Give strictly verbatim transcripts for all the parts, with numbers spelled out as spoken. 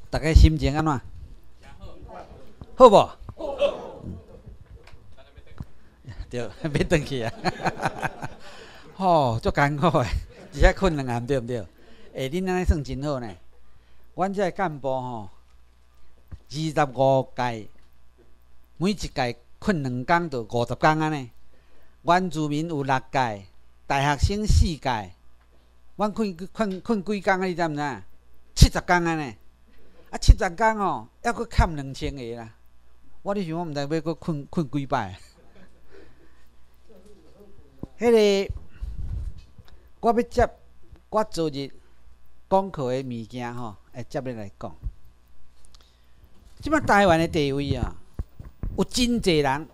大家心情安怎？好无？对，要转去啊！吼，足艰苦诶，而且困两暗，对毋对？诶，恁安尼算真好呢。阮这干部吼，二十五届，每一届困两工，就五十工安尼。原住民有六届，大学生四届，阮困困困几工啊？你知毋知？七十工安尼。啊，七十工哦，还佫欠两千个啦。我咧想，我毋知要佫困困几摆。迄、那个，我要接我昨日讲课的物件吼，会接你来讲。即摆台湾的地位啊，有真济人，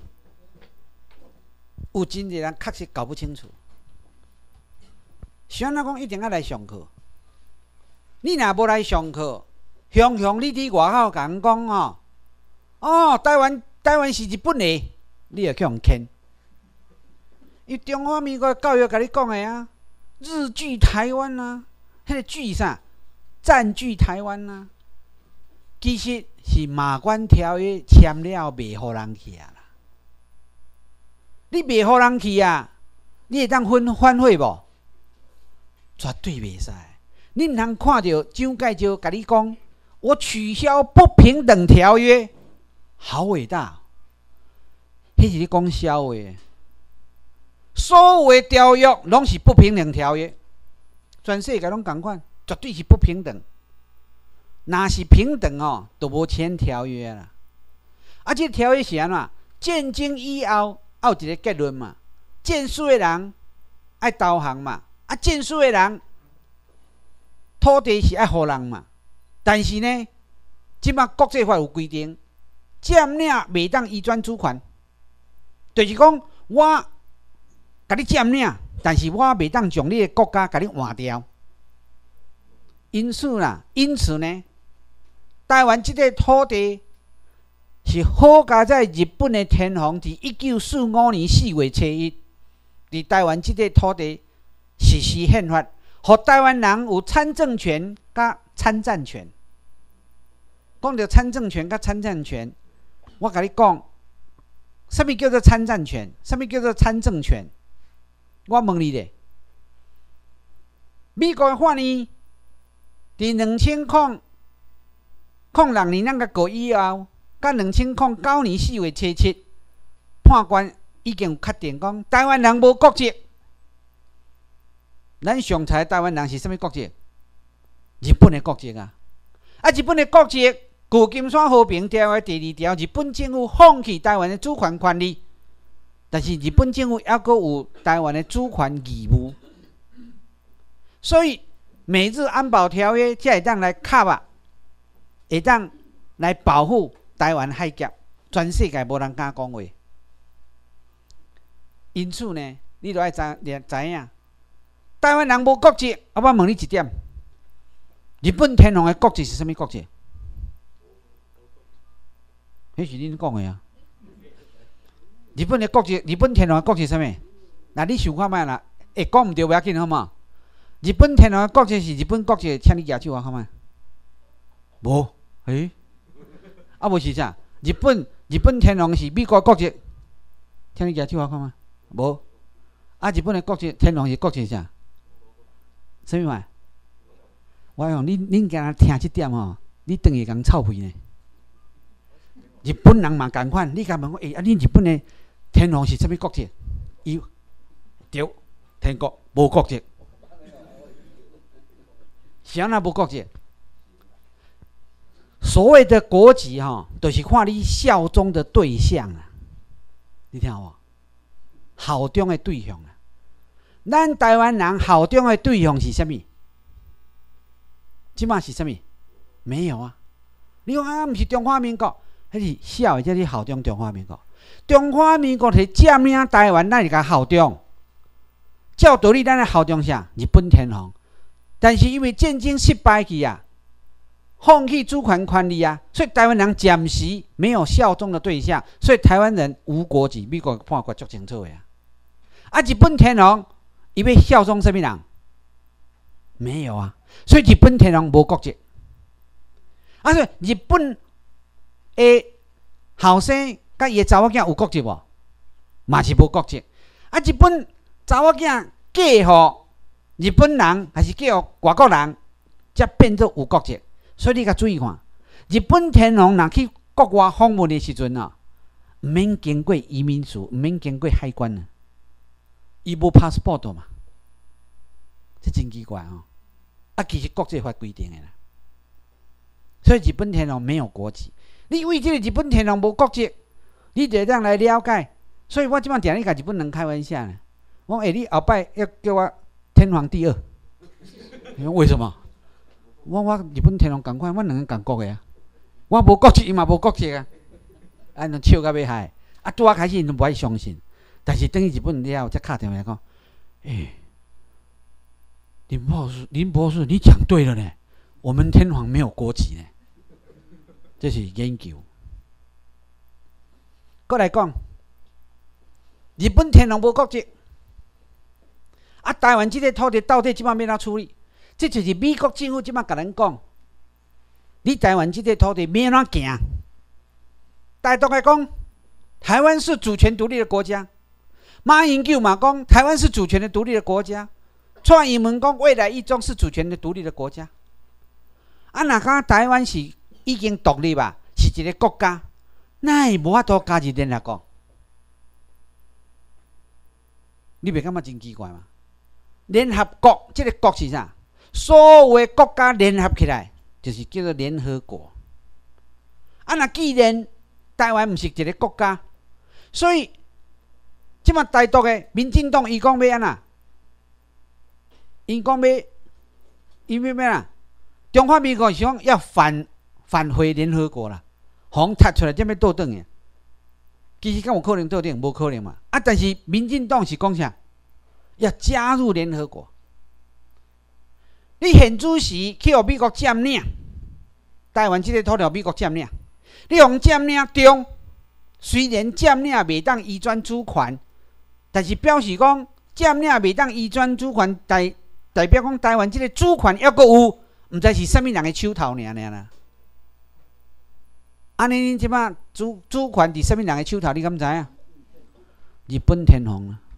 有真济人确实搞不清楚。像咱讲一定要来上课，你若无来上课，雄雄你伫外口甲人讲吼，哦，台湾台湾是日本的，你会去互牵。伊中华民国教育甲你讲的啊，日据台湾啊，迄、那个据啥？占据台湾啊，其实是马关条约签了，袂互人去啊啦。你袂互人去啊，你会当反反悔无？绝对袂使。你毋通看到蒋介石甲你讲，我取消不平等条约，好伟大。迄是你讲笑话。所有的条约拢是不平等条约，全世界拢共款，绝对是不平等。若是平等哦，就无签条约啦。啊，这个条约是安怎？战争以后，有一个结论嘛。战输的人爱投降嘛，啊，战输的人土地是爱互人嘛。但是呢，即摆国际法有规定，占领袂当移转主权，就是讲我。甲你占领，但是我袂当将你的国家甲你换掉。因此啦，因此呢，台湾这个土地是好加在日本的天皇伫一九四五年四月初一，伫台湾这个土地实施宪法，互台湾人有参政权甲参战权。讲到参政权甲参战权，我甲你讲，什么叫做参战权？什么叫做参政权？我问你咧，美国的法院伫两千零零六年咱甲过以后，甲两千零九年四月初七，判官已经有确定讲，台湾人无国籍。咱上台台湾人是啥物国籍？日本的国籍啊！啊，日本的国籍，旧金山和平条约第二条，日本政府放弃台湾的主权权利。但是日本政府还阁有台湾的主权义务，所以美日安保条约才会当来卡啊，会当来保护台湾海峡，全世界无人敢讲话。因此呢，你著爱知知影，台湾人无国籍。啊，我问你一点，日本天皇的国籍是啥物国籍？迄是恁讲的啊。日本的国籍，日本天皇的国籍是啥物？那你想看觅啦？会讲毋对不要紧，好嘛？日本天皇的国籍是日本国籍，请你举手我看觅。无，诶、欸，啊无是啥？日本日本天皇是美国国籍，请你举手我看觅。无，啊日本的国籍天皇是国籍是啥？啥物嘛？我讲恁恁今仔听即点吼，你等于共臭屁呢？日本人嘛共款，你甲问我，诶、欸，啊恁日本的天皇是啥物国籍？伊对，天国无国籍，是安那无国籍？所谓的国籍吼，就是看你效忠的对象啊。你听无？效忠的对象啊。咱台湾人效忠的对象是啥物？即马是啥物？没有啊。你讲啊，毋是中华民国，迄是小的才是效忠中华民国。中华民国是占领台湾，咱是甲效忠。照道理，咱来效忠啥？日本天皇。但是因为战争失败去啊，放弃主权权利啊，所以台湾人暂时没有效忠的对象，所以台湾人无国籍。美国判决足清楚的啊。啊，日本天皇伊要效忠什么人？没有啊，所以日本天皇无国籍。 啊，所以日本的后生甲伊的查某囝有国籍无？嘛是无国籍。啊，日本查某囝嫁互日本人，还是嫁互外国人，才变做有国籍。所以你甲注意看，日本天皇若去国外访问的时阵啊，毋免经过移民署，毋免经过海关啊，伊无 passport 嘛，这真奇怪哦。啊，其实国际法规定的啦，所以日本天皇没有国籍。你为这个日本天皇无国籍，你就当来了解。所以我即摆定咧甲日本人开玩笑呢，我讲：哎、欸，你后摆要叫我天皇第二，你说为什么？我我日本天皇共款，我两个共国的啊，我无国籍，伊嘛无国籍啊，安尼笑到要害。啊，拄啊开始因都无爱相信，但是等于日本人了后，才敲电话来讲：哎、欸，林博士，林博士，你讲对了呢，我们天皇没有国籍呢，这是研究。过来讲，日本天皇无国籍，啊，台湾这个土地到底即摆要怎处理？这就是美国政府即摆甲咱讲，你台湾这个土地要怎行？台独来讲，台湾是主权独立的国家；马英九嘛讲，台湾是主权的独立的国家；蔡英文讲，未来一中是主权的独立的国家。啊，若讲台湾是已经独立吧，是一个国家，那会无法度加入联合国？你袂感觉真奇怪吗？联合国这个国是啥？所有的国家联合起来，就是叫做联合国。啊，那既然台湾毋是一个国家，所以即马台独的民进党伊讲要安那？伊讲要，伊要咩啦？中华民国是讲要返返回联合国啦，互踢出来才要倒转去。其实敢有可能倒转？无可能嘛。啊，但是民进党是讲啥？要加入联合国。你现主席去互美国占领台湾这个土地，美国占领，你互占领中，虽然占领袂当移转主权，但是表示讲占领袂当移转主权，代代表讲台湾这个主权还阁有，毋知是啥物人的手头尔尔啦。安尼恁即摆主主权伫啥物人的手头？你敢知影？日本天皇啊！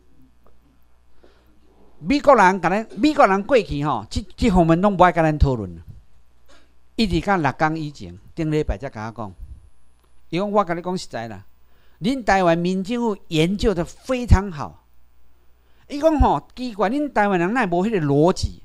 美国人甲咱，美国人过去吼，即即方面拢无爱甲咱讨论。一直到六天以前，顶礼拜才甲我讲，伊讲我甲你讲实在啦，恁台湾民政府研究得非常好。伊讲吼，奇怪，恁台湾人哪无迄个逻辑？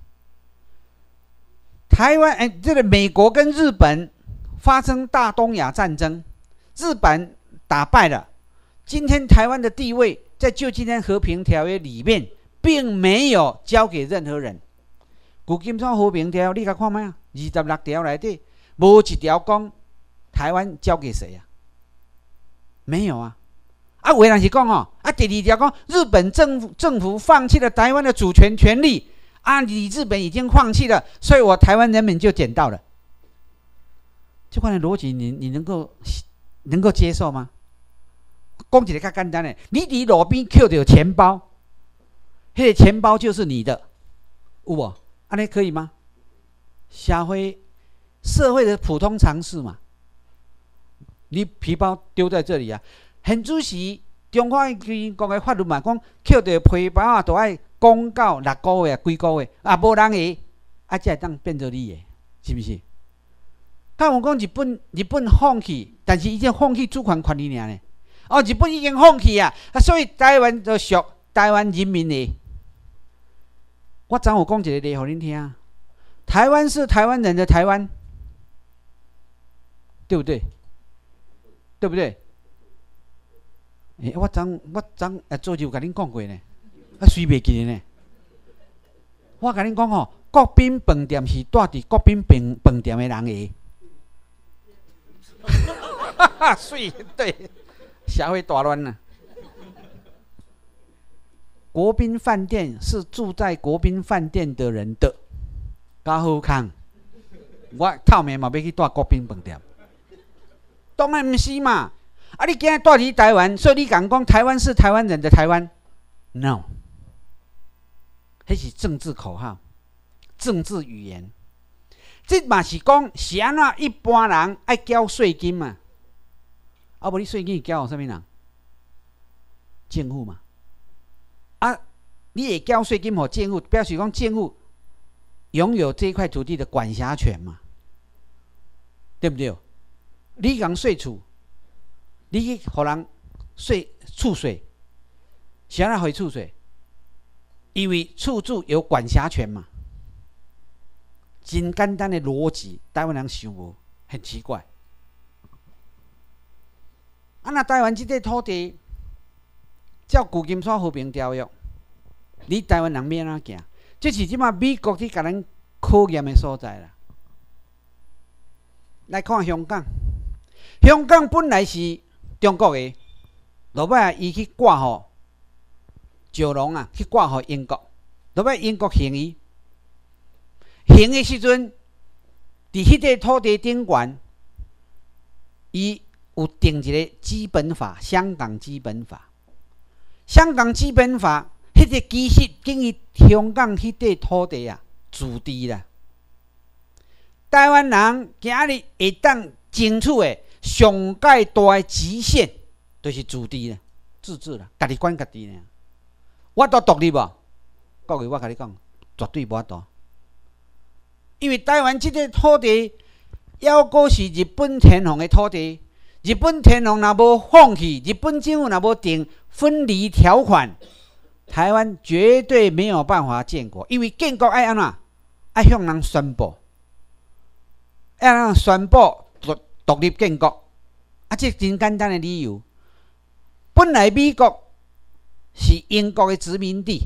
台湾诶，这个美国跟日本发生大东亚战争，日本打败了，今天台湾的地位在旧金山和平条约里面，并没有交给任何人。旧金山和平条约你甲看卖啊？二十六条内底无一条讲台湾交给谁啊？没有啊。啊，有的人是讲哦，啊，第二条讲日本政府政府放弃了台湾的主权权利，啊，你日本已经放弃了，所以我台湾人民就捡到了。这款的逻辑你，你能够能够接受吗？讲一个较简单的，你伫路边捡到钱包，迄个钱包就是你的，有无？安尼可以吗？社会社会的普通常识嘛。你皮包丢在这里啊，现主席中华民国的法律嘛，讲捡到皮包啊，都爱公告六个月、几个月啊，无人会啊，才会当变做你的，是不是？敢有讲日本日本放弃，但是已经放弃主权权利尔呢？哦，日本已经放弃啊，啊，所以台湾就属台湾人民的。我昨有讲一个例，互恁听。台湾是台湾人的台湾，对不对？对不对？欸、我昨我昨啊，昨就有甲恁讲过呢，啊，随袂记呢。我甲恁讲吼，国宾饭店是住伫国宾饭饭店的人的。哈哈，水对，社会大乱了。国宾饭店是住在国宾饭店的人的，较好康。我透明嘛要去住国宾饭店，当然不是嘛。啊，你今日住伫台湾，所以你敢讲台湾是台湾人的台湾 ？No， 那是政治口号、政治语言。 这嘛是讲是安怎一般人爱缴税金嘛？啊，无你税金缴互啥物人？政府嘛。啊，你会缴税金互政府，表示讲政府拥有这块土地的管辖权嘛？对不对？你讲税处，你去互人税储税，是安怎回储税？因为处主有管辖权嘛。真简单的逻辑，台湾人想无，很奇怪。啊，那台湾这块土地，照旧金山和平条约，你台湾人要安怎行？这是即马美国去甲咱考验的所在啦。来看香港，香港本来是中国的，落摆伊去挂互九龙啊，去挂互英国，落摆英国行伊。行的时阵，伫迄块土地顶悬，伊有定一个基本法，香港基本法。香港基本法，迄个其实等于香港迄块土地啊，自治啦。台湾人今日会当争取的上界大的极限，就是自治啦、自治啦，家己管家己呢。我都独立无？各位，我甲你讲，绝对无法度。因为台湾这个土地，还阁是日本天皇的土地。日本天皇若无放弃，日本政府若无定分离条款，台湾绝对没有办法建国。因为建国爱安怎？爱向人宣布，爱向人宣布独独立建国。啊，这真简单的理由。本来美国是英国的殖民地，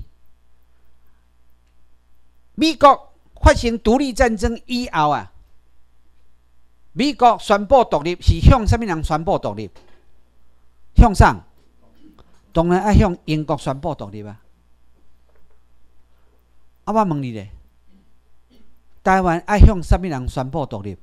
美国发生独立战争以后啊，美国宣布独立是向什么人宣布独立？向上，当然要向英国宣布独立啊！啊，我问你咧，台湾要向什么人宣布独立？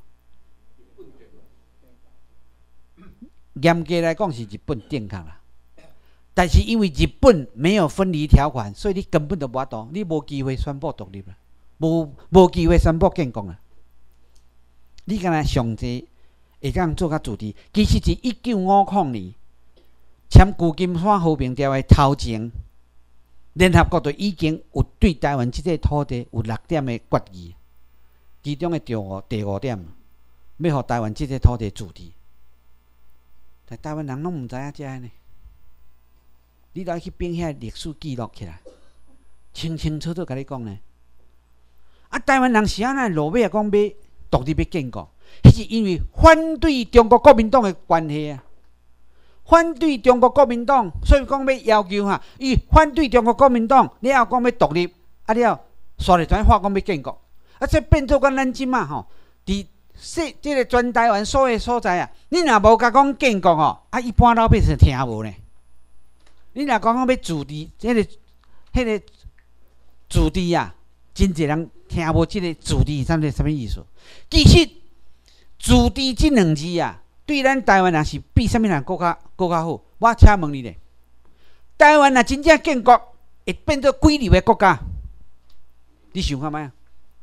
严格来讲是日本定下啦，但是因为日本没有分离条款，所以你根本就无法度，你无机会宣布独立啦。无无机会宣布建国啊！你敢若上济会当做较自治？其实是一九五零年签旧金山和平条约头前，联合国就已经有对台湾这块土地有六点的决议，其中的第五第五点，要互台湾这块土地自治。但台湾人拢毋知影这呢，你来去编遐历史记录起来，清清楚楚甲你讲呢。啊，台湾人是安怎落尾啊？讲要独立要建国，迄是因为反对中国国民党的关系啊。反对中国国民党，所以讲要要求哈，伊反对中国国民党，你要讲要独立，啊了，刷入团话讲要建国，啊，这变做讲咱即马吼，伫说即个全台湾所有所在啊，你若无甲讲建国吼，啊，一般老百姓听无呢。你若讲讲要自治，迄、那个、迄、那个自治啊，真侪人。听无即个自治是啥物啥物意思？其实自治即两字啊，对咱台湾人是比啥物人更较更较好。我请问你咧，台湾若真正建国，会变做几流的国家？你想看卖啊？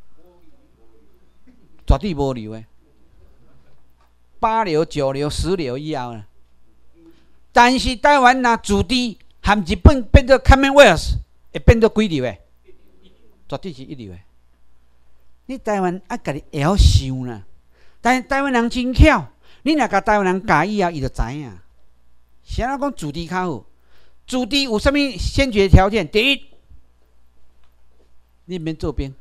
绝对无流的，八流、九流、十流以后啦。但是台湾若自治，含日本变做 Commonwealth， 会变做几流的？绝对是一流的。你台湾啊，家己会晓想啦。但是台湾人真巧，你若甲台湾人教以后，伊就知影。是安怎讲自治较好？自治有啥物先决条件？第一，你免做兵。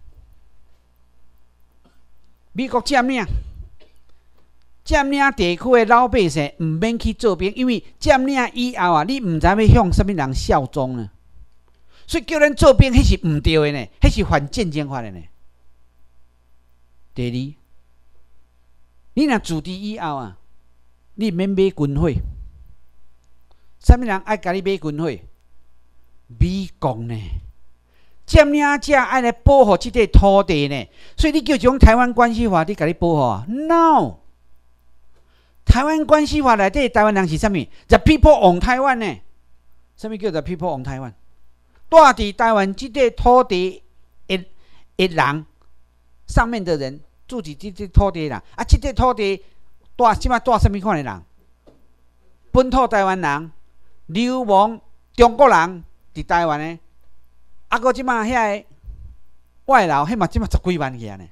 美国占领，占领地区的老百姓毋免去做兵，因为占领以后啊，你毋知要向啥物人效忠呢？所以叫咱做兵，迄是毋对的呢，迄是犯战争法的呢。第二，你若自治以后啊，你免买军火。啥物人爱甲你买军火？美国呢？占领者爱来保护这块土地呢？所以你叫一种台湾关系法，你甲你保护啊 ？No， 台湾关系法内底台湾人是啥物 ？The people on Taiwan 呢？啥物叫 The people on Taiwan？ 住伫台湾这块土地的的人，上面的人。 住伫即块土地人，啊，即块土地住即摆住什么款的人？本土台湾人、流亡中国人伫台湾的，啊，搁即摆遐个外劳，迄嘛即摆十几万去啊呢。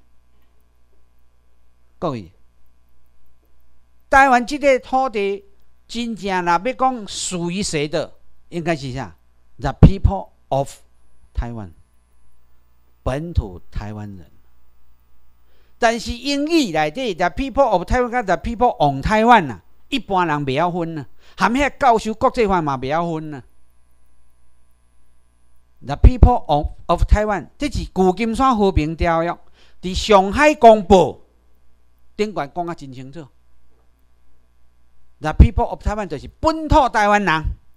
各位，台湾即块土地真正若要讲属于谁的，应该是啥 ？The people of Taiwan， 本土台湾人。但是英语内底 ，the people of Taiwan 甲 the people on Taiwan 啊，一般人袂晓分啊，含遐教授国际法嘛袂晓分啊。the people of of Taiwan， 这是旧金山和平条约，伫上海公报顶悬讲啊真清楚。the people of Taiwan 就是本土台湾人，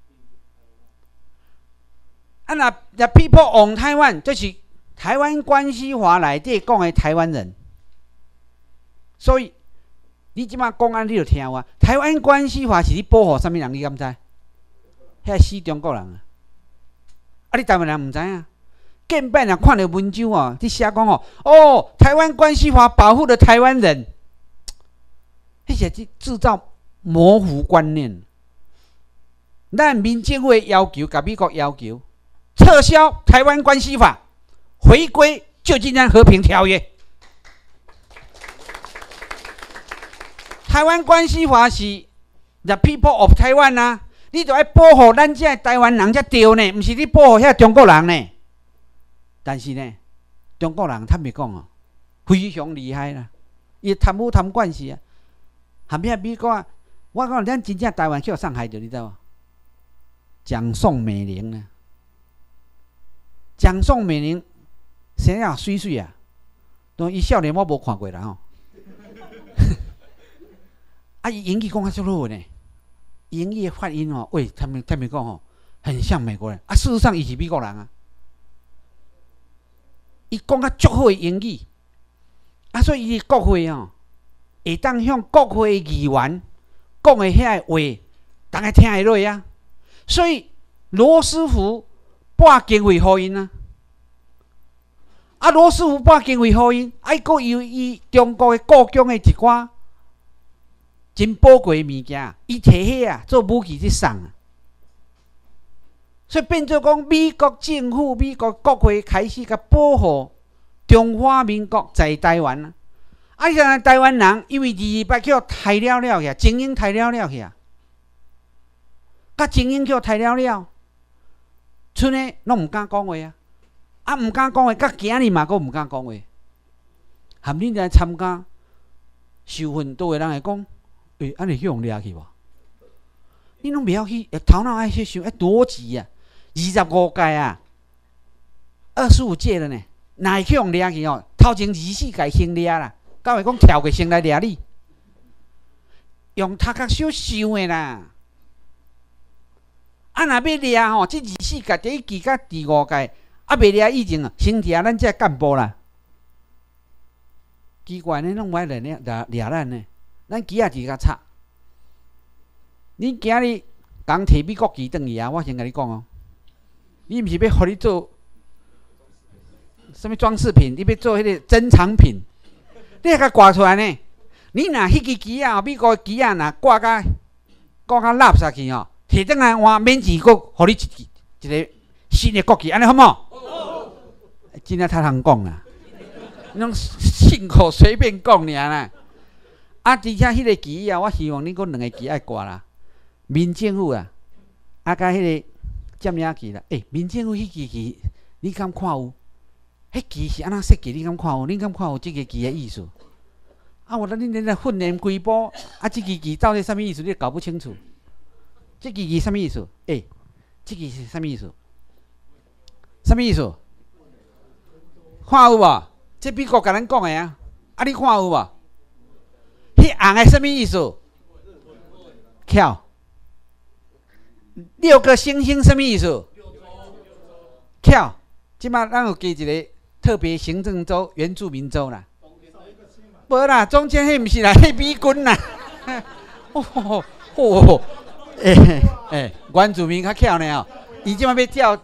啊那 the people on Taiwan 就是台湾关系法内底讲的台湾人。所以，你即马讲安，你就听我。台湾关系法是咧保护啥物人？你敢知？遐死中国人啊！啊，你台湾人毋知影？见摆若看到文章哦，你写讲哦，哦，台湾关系法保护了台湾人，迄是制制造模糊观念。咱民政府的要求，甲美国要求撤销台湾关系法，回归旧金山和平条约。台湾关系法是 the people of Taiwan 啊，你就要保护咱这台湾人才对呢，不是你保护遐中国人呢。但是呢，中国人坦白讲哦，非常厉害啦，伊贪污贪官是啊，含遐美国啊，我讲咱真正台湾去互伤害着，你知道无？蒋宋美龄呢？蒋宋美龄生啊水水啊，都伊少年我无看过啦吼。啊，伊英语讲较足好呢，英语的发音哦，喂，他们他们讲哦，很像美国人啊。事实上，伊是美国人啊。伊讲较足好的英语，啊，所以伊国会哦，会当向国会议员讲的遐话，大家听会落啊。所以罗斯福拨经费互因啊，啊，罗斯福拨经费互因，啊，佫由伊中国的故宫的一寡。真宝贵的物件，伊摕迄啊做武器去送啊，所以变做讲美国政府、美国国会开始甲保护中华民国在台湾啊。啊，现在台湾人因为二二八叫杀了了去，精英杀了了去啊，甲精英叫杀了了，剩的拢毋敢讲话啊，啊毋敢讲话，甲今日嘛佫毋敢讲话，含恁来参加受训，倒个人会讲。诶，安尼去用掠去无？你拢袂晓去，头脑爱去想，爱逻辑啊！二十五届啊，二十五届了呢，哪会去用掠去哦？头前二十四届先掠啦，到会讲跳过先来掠你，用头壳小想的啦。啊，若要掠吼，即二十四届第一届甲第五届，啊未掠以前啊，先掠咱这干部啦。奇怪呢，拢歹掠掠掠咱呢？咱旗仔是较差，你今日讲摕美国旗转去啊！我先甲你讲哦，你毋是要互你做什物装饰品？你要做迄个珍藏品，你还甲挂出来呢？你若迄支旗啊，美国旗啊，若挂甲挂甲垃圾去哦，摕转来换免钱，佫互你一一个新的国旗，安尼好无？好。真正太通讲啦，拢信口随便讲尔啦。啊，而且迄个旗啊，我希望你佫两个旗爱挂啦。民政府啊，啊，甲迄个占领旗啦。诶、欸，民政府迄支旗，你敢看有？迄旗是安怎设计？你敢看有？你敢看有即个旗的意思？啊，我咱恁咧训练规波，啊，即支旗到底啥物意思？你搞不清楚。即支旗啥物意思？诶、欸，即支是啥物意思？啥物意思？看有无？这美国甲咱讲的啊，啊，你看有无？迄红的什么意思？翘。六个星星什么意思？翘。即摆咱有加一个特别行政州、原住民州啦。无啦，中间迄毋是啦，迄美军啦。哦哦哦，诶诶，原住民较翘呢哦，伊即摆要调。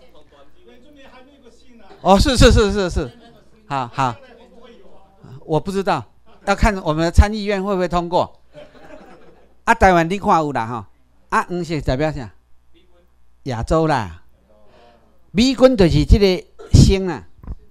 哦，是是是是是，好好，我不知道。 要看我们的参议院会不会通过。啊，台湾你看有啦吼，啊，黄色代表啥？亚洲啦，美军就是这个星啦。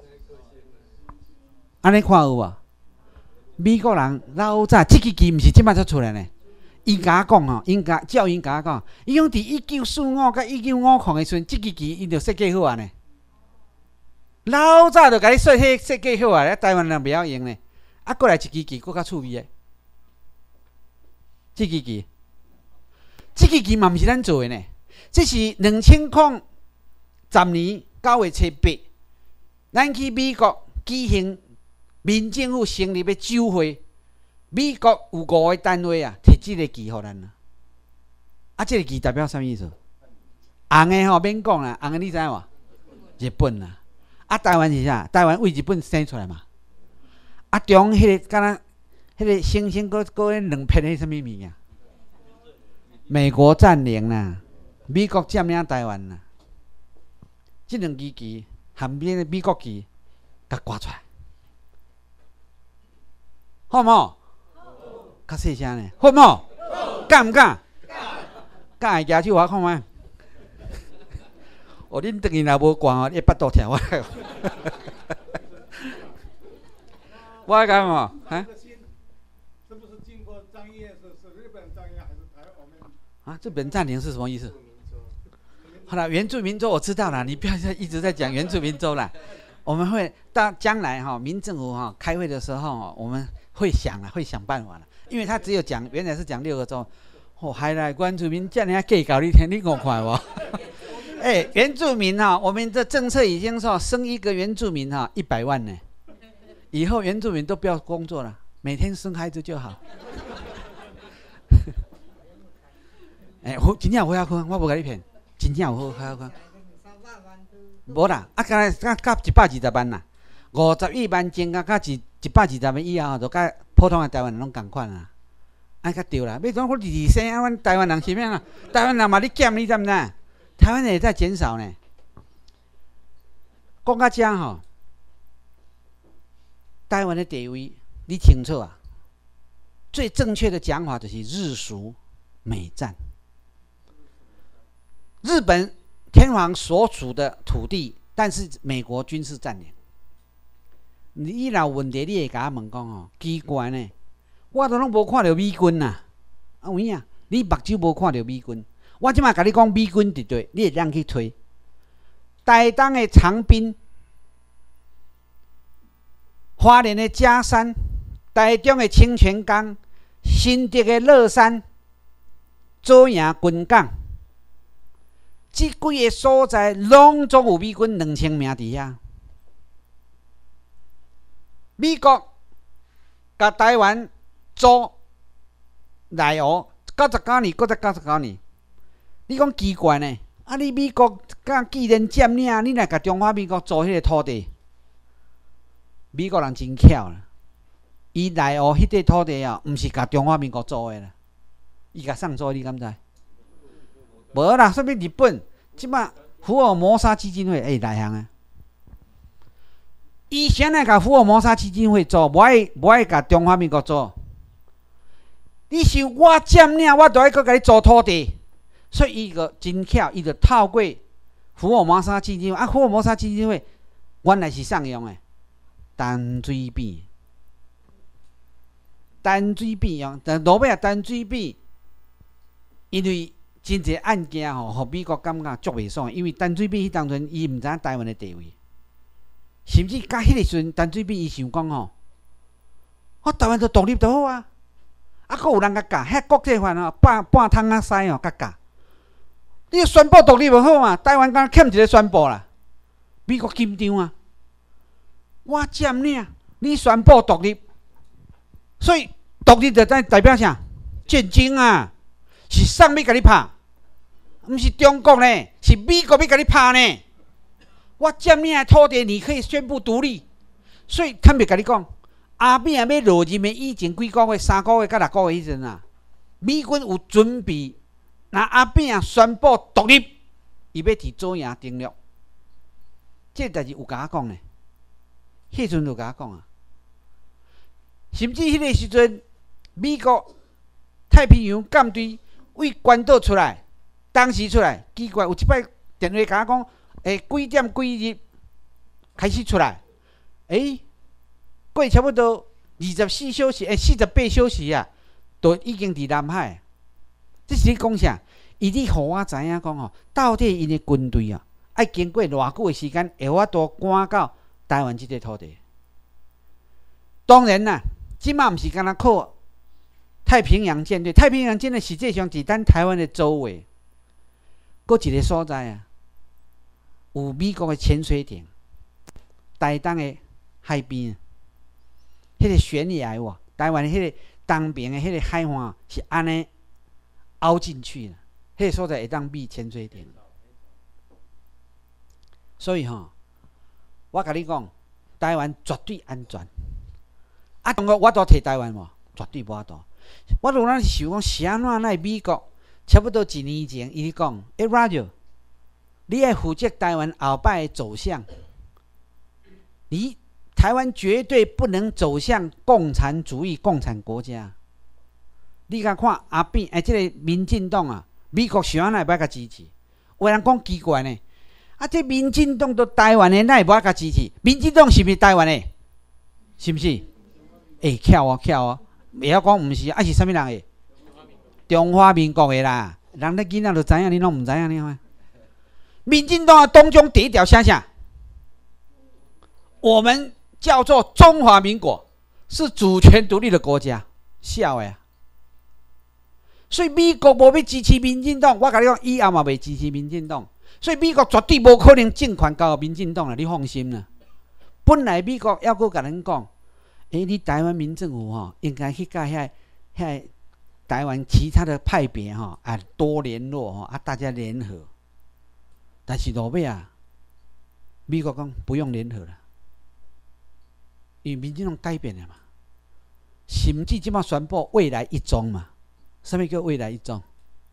安尼看有无？美国人老早这支旗毋是即摆才出来呢。因甲我讲吼，因甲照因甲我讲，伊讲伫一九四五甲一九五零的时阵，这支旗因就设计好啊呢。老早就甲你设计设计好啊，咧台湾人袂晓用呢。啊，过来一支旗，搁较趣味的。这支旗，这支旗嘛毋是咱做的呢，这是两千零十年九月初八，咱去美国举行民政府成立的酒会，美国有五个单位啊，摕这个旗互咱啊。啊，这个旗代表啥意思？红的吼免讲啦，红的你知无？日本啦。啊，台湾是啥？台湾为日本生出来嘛。啊，中迄、那个敢若迄个星星，搁搁迄两片迄什么物件？美国占领啦，美国占领台湾啦。这两支旗含边的美国旗，甲挂出来，好唔好？较细声呢，好唔好？敢唔敢？敢会举手我看卖。哦，恁等于若无挂哦，你巴肚疼我。我讲嘛，啊？ 是不是经过张掖？是是日本张掖还是台我们？ 啊，日本占领是什么意思？好了，原住民州我知道了，你不要再一直在讲原住民州了。我们会到将来哈，民政府哈开会的时候，我们会想了，会想办法了，因为他只有讲，原来是讲六个州，哦，还来原住民叫人家计较，你听你我看无？哎，原住民哈，我们的政策已经说生一个原住民哈一百万呢。以后原住民都不要工作了，每天生孩子就好。哎、欸，真正有好看，我无甲你骗，真正有好好看。无啦，啊，甲甲甲一百二十万啦，五十亿万增加甲一一百二十万以后，就甲普通的台湾人拢共款啦。安甲对啦，要讲我二生啊，阮台湾人是咩啊？台湾人嘛，你减你知唔知？台湾人也在减少呢。讲到这吼。台湾的地位，你清楚啊？最正确的讲法就是日属美战。日本天皇所属的土地，但是美国军事占领。你若有问题，你会甲我问讲哦，奇怪呢，我都拢无看到美军呐、啊，啊有影？你目睭无看到美军，我即马甲你讲美军伫对，你会当去推。台东的长滨。花莲的嘉山、台中的清泉岗、新竹的乐山、左营军港，这几个所在拢总有美军两千名伫遐。美国甲台湾租内湖九十九年，搁再九十九年，你讲奇怪呢？啊，你美国甲既然占领，你若甲中华民国租迄个土地？美国人真巧啦，伊内湖迄块土地啊，毋是甲中华民国租的啦，伊甲送租，你敢知？无啦，说明日本即摆福尔摩沙基金会会内行啊。以前来甲福尔摩沙基金会租，无爱无爱甲中华民国租。你想我占领，我都爱搁甲你租土地，所以伊个真巧，伊就透过福尔摩沙基金会啊，福尔摩沙基金会原来是送用的。淡水边，淡水边用，但落尾啊淡水边，因为真侪案件吼，互美国感觉足袂爽，因为淡水边迄当阵伊毋知影台湾的地位，甚至甲迄个时阵淡水边伊想讲吼，我台湾都独立就好啊，啊，佫有人甲教，遐国际法吼，半半桶仔屎吼，甲教，你宣布独立就好嘛，台湾敢欠一个宣布啦，美国紧张啊。我占领，你宣布独立，所以独立就代代表啥？战争啊，是谁要甲你拍？毋是中国呢，是美国要甲你拍呢。我占领的土地，你可以宣布独立，所以坦白甲你讲，阿扁要落任的以前几个月、三个月、甲六个月迄阵啊，美军有准备，若阿扁宣布独立，伊要伫左营登陆，这代志有甲我讲呢。迄阵就甲我讲啊，是甚至迄个时阵，美国太平洋舰队为关岛出来，当时出来奇怪，有一摆电话甲我讲，诶，几点几日开始出来？诶，过差不多二十四小时，诶，四十八小时啊，都已经伫南海。这是咧讲啥？伊咧互我知影讲吼，到底因的军队啊，爱经过偌久的时间，会法度赶到台湾这块土地？当然啦，即马毋是干那靠太平洋舰队，太平洋舰队实际上伫咱台湾的周围，搁一个所在啊，有美国的潜水艇，台东的海边，迄、那个悬崖哇，台湾迄个东边的迄个海岸是安尼凹进去的，迄、那个所在会当比潜水艇。所以吼，我甲你讲，台湾绝对安全。啊，中国我都摕台湾无，绝对无法度。我如咱想讲，是安怎奈美国差不多一年前，伊讲，诶 ，Radio， 你爱负责台湾后摆的走向，你台湾绝对不能走向共产主义、共产国家。你甲看阿扁诶，即、这个民进党啊，美国想安怎会甲支持？有人讲奇怪呢，啊，这民进党都台湾的，哪会无甲支持？民进党是毋是台湾的？是毋是？诶、欸，巧哦巧哦，袂晓讲毋是，啊是啥物人的？中华民国的啦，人咧囡仔就知影，你拢毋知影呢？民进党的当中第一条写啥？我们叫做中华民国，是主权独立的国家，笑的啊！所以美国无要支持民进党，我甲你讲，以后嘛袂支持民进党，所以美国绝对无可能政权交给民进党啦，你放心啦。本来美国要搁甲咱讲。诶，你台湾民政府吼，应该去甲遐遐台湾其他的派别吼啊多联络吼啊，大家联合。但是落尾啊，美国讲不用联合了，因为民进党改变了嘛，甚至即马宣布未来一中嘛。什么叫未来一中？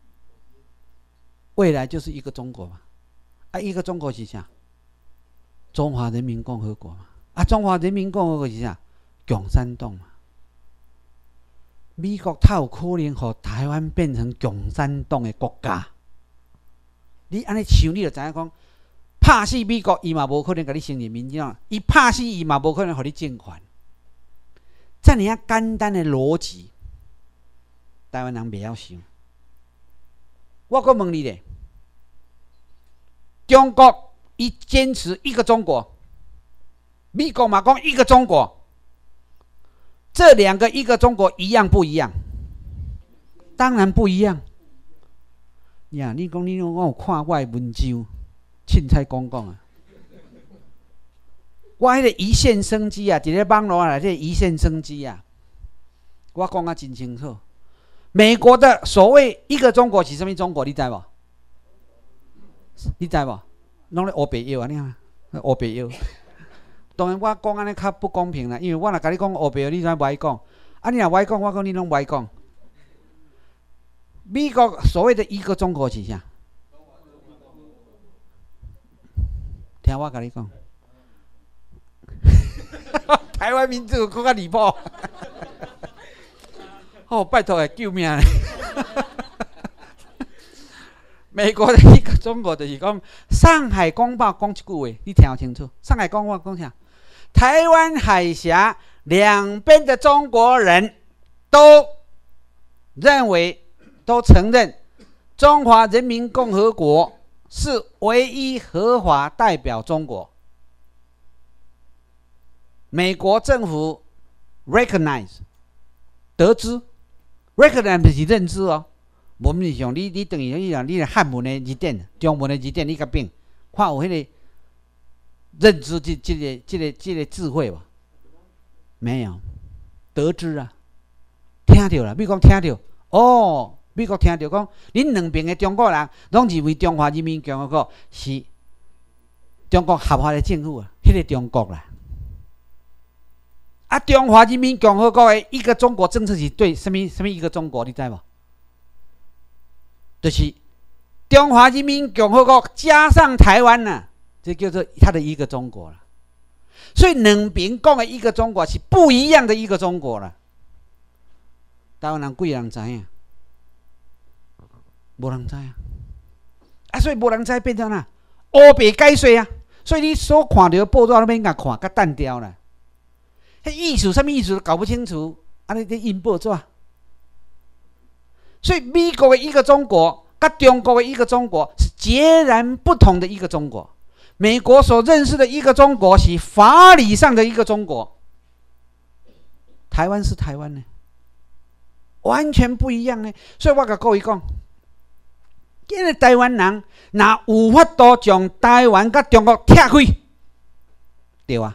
未来就是一个中国嘛。啊，一个中国是啥？中华人民共和国嘛。啊，中华人民共和国是啥？共产党嘛，美国他有可能让台湾变成共产党的国家？你安尼想，你就知影讲，拍死美国，伊嘛无可能甲你承认民进党；伊拍死伊嘛无可能互你政权。这样简单的逻辑，台湾人袂晓想。我搁问你咧，中国伊坚持一个中国，美国嘛讲一个中国。这两个一个中国一样不一样？当然不一样。呀，你讲你我有看我的文章，凊彩讲讲啊。我迄个一线生机啊，伫咧网络内底一线生机啊，我讲啊真清楚。美国的所谓一个中国是什么中国？你知无？你知无？拢咧黑白药啊，你看，黑白药。当然，我讲安尼较不公平啦，因为我若甲你讲黑白，你怎不爱讲？啊，你若不爱讲，我讲你拢不爱讲。美国所谓的一个中国是啥？听我甲你讲，台湾民主更较离谱。哦，拜托诶，救命！美国的一个中国就是讲，上海公报讲一句话，你听清楚。上海公报讲啥？台湾海峡两边的中国人都认为、都承认中华人民共和国是唯一合法代表中国。美国政府 recognize 得知 recognize 是认知哦。文字上，你你等于你讲，你的汉文的字典、中文的字典，你甲变，看有迄个认知这这个这个这个智慧吧？没有，得知啊，听到了，美国听到，哦，美国听到讲，恁两边的中国人拢认为中华人民共和国是中国合法的政府啊，迄、那个中国啦。啊，中华人民共和国的一个中国政策是对什么什么一个中国？你知无？就是中华人民共和国加上台湾呐、啊，这叫做它的一个中国了。所以两边讲的一个中国是不一样的一个中国了。 台湾人几个人知影？无人知啊！啊，所以无人知变成哪？乌白解说啊！所以你所看到报纸，你免甲看，甲单调啦。迄意思什么意思都搞不清楚，安尼伫印报纸。所以美国的一个中国，跟中国的一个中国是截然不同的一个中国。美国所认识的一个中国是法理上的一个中国，台湾是台湾呢，完全不一样呢。所以我甲各位讲，今日台湾人若有法度将台湾甲中国拆开，对啊。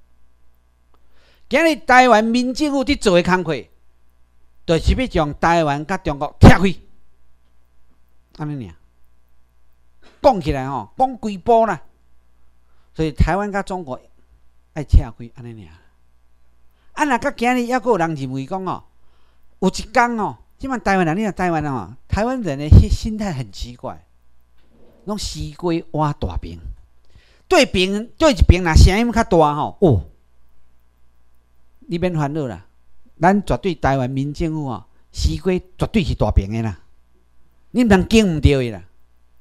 今日台湾民政府伫做的工课，就是要将台湾甲中国拆开，安尼尔。讲起来吼，讲规步啦，所以台湾甲中国爱拆开，安尼尔。啊，若甲今日还佫有人认为讲哦，有一天哦，即摆台湾人，你若台湾人哦，台湾人的心态很奇怪，拢西瓜挖大饼，对饼对一饼若声音较大吼，哦。你免烦恼啦，咱绝对台湾民政府哦，西瓜绝对是大饼的啦，你毋通经毋着伊啦。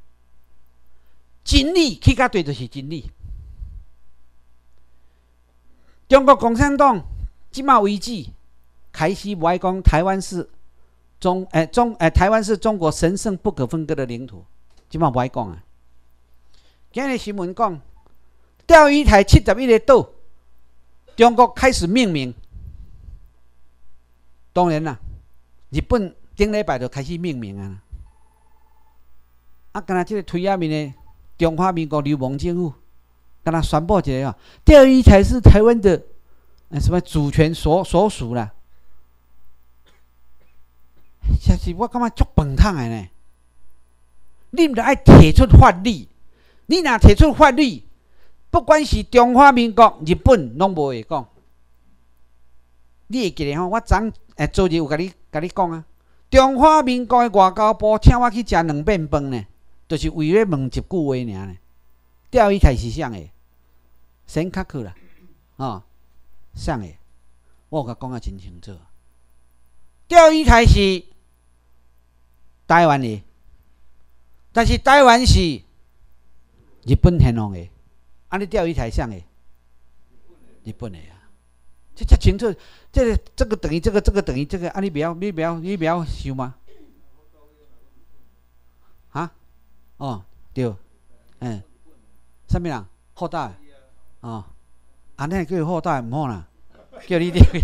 真理去到对就是真理。中国共产党即马为止开始无爱讲台湾是中诶、欸、中诶、欸、台湾是中国神圣不可分割的领土，即马无爱讲啊。今日新闻讲钓鱼台七十一个岛。中国开始命名，当然啦，日本顶礼拜就开始命名啊。啊，敢若即个推下面的中华民国流氓政府，敢若宣布一个哦，钓鱼台是台湾的什么主权所所属啦。实是我感觉足笨桶的呢。你毋着爱提出法律，你若提出法律。不管是中华民国、日本，拢无会讲。你会记得吼？我昨诶昨日有甲你甲你讲啊，中华民国诶外交部请我去食两遍饭呢，就是为了问一句话尔呢。钓鱼台是啥个？先卡去啦，哦，啥个？我甲讲啊真清楚。钓鱼台是台湾的，但是台湾是日本天皇的。啊！你钓鱼台上诶，日本诶啊，这遮清楚，这个这个等于这个，这个等于这个，啊！你不要，你不要，你不要想吗？啊？哦，对，嗯，啥物人？好大哦，安尼叫伊好大毋好啦，叫你钓鱼。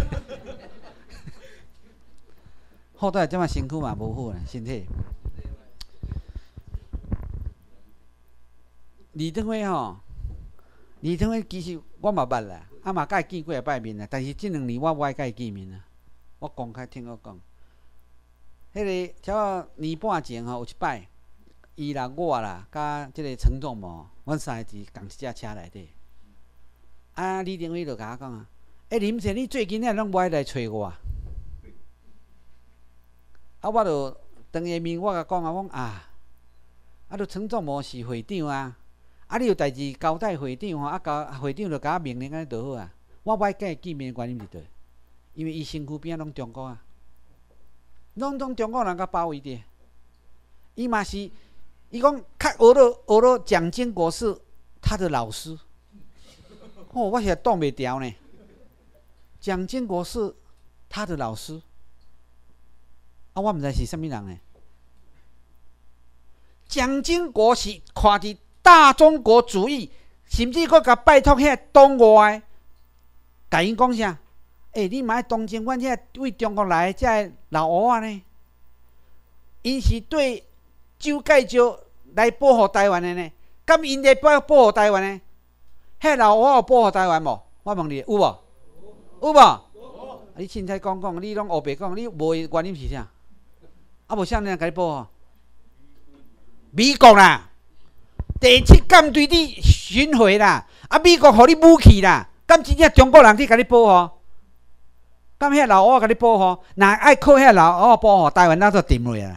好大即马身躯嘛无好啦，身体。李登辉吼。李登辉其实我嘛捌啦，啊嘛甲伊见过一摆面啦，但是即两年我无爱甲伊见面啦。我公开听我讲，迄个超年半前吼有一摆，伊啦我啦，甲即个陈仲谋，阮三个伫同一只车内底。啊，李登辉就甲我讲啊，诶、欸，林先你最近咧拢无爱来找我。啊，我就当下面我甲讲啊，讲啊，啊，就陈仲谋是会长啊。啊！你有代志交代会长吼，啊交会长就甲我命令安尼就好啊。我歹甲伊见面原因是对，因为伊身躯边拢中国啊，拢拢中国人甲包围着。伊嘛是，伊讲较学了学了蒋经国是他的老师，哦，我现在挡袂牢呢。蒋经国是他的老师，啊，我毋知是啥物人呢。蒋经国是看伫大中国主义，甚至佫甲拜托遐东外，甲因讲啥？诶、欸，你嘛爱同情阮遐为中国来遮老乌仔呢？因是对周介石来保护台湾的呢？敢因在保保护台湾呢？遐老乌有保护台湾无？我问你有无？有无？啊、你凊彩讲讲，你拢黑白讲，你无原因是啥？啊，无啥人甲你保护？美国啦！第七舰队你巡回啦，啊！美国互你武器啦，敢真正中国人去甲你保护？敢遐老乌甲你保护？若爱靠遐老乌保护，台湾那就沉落啦。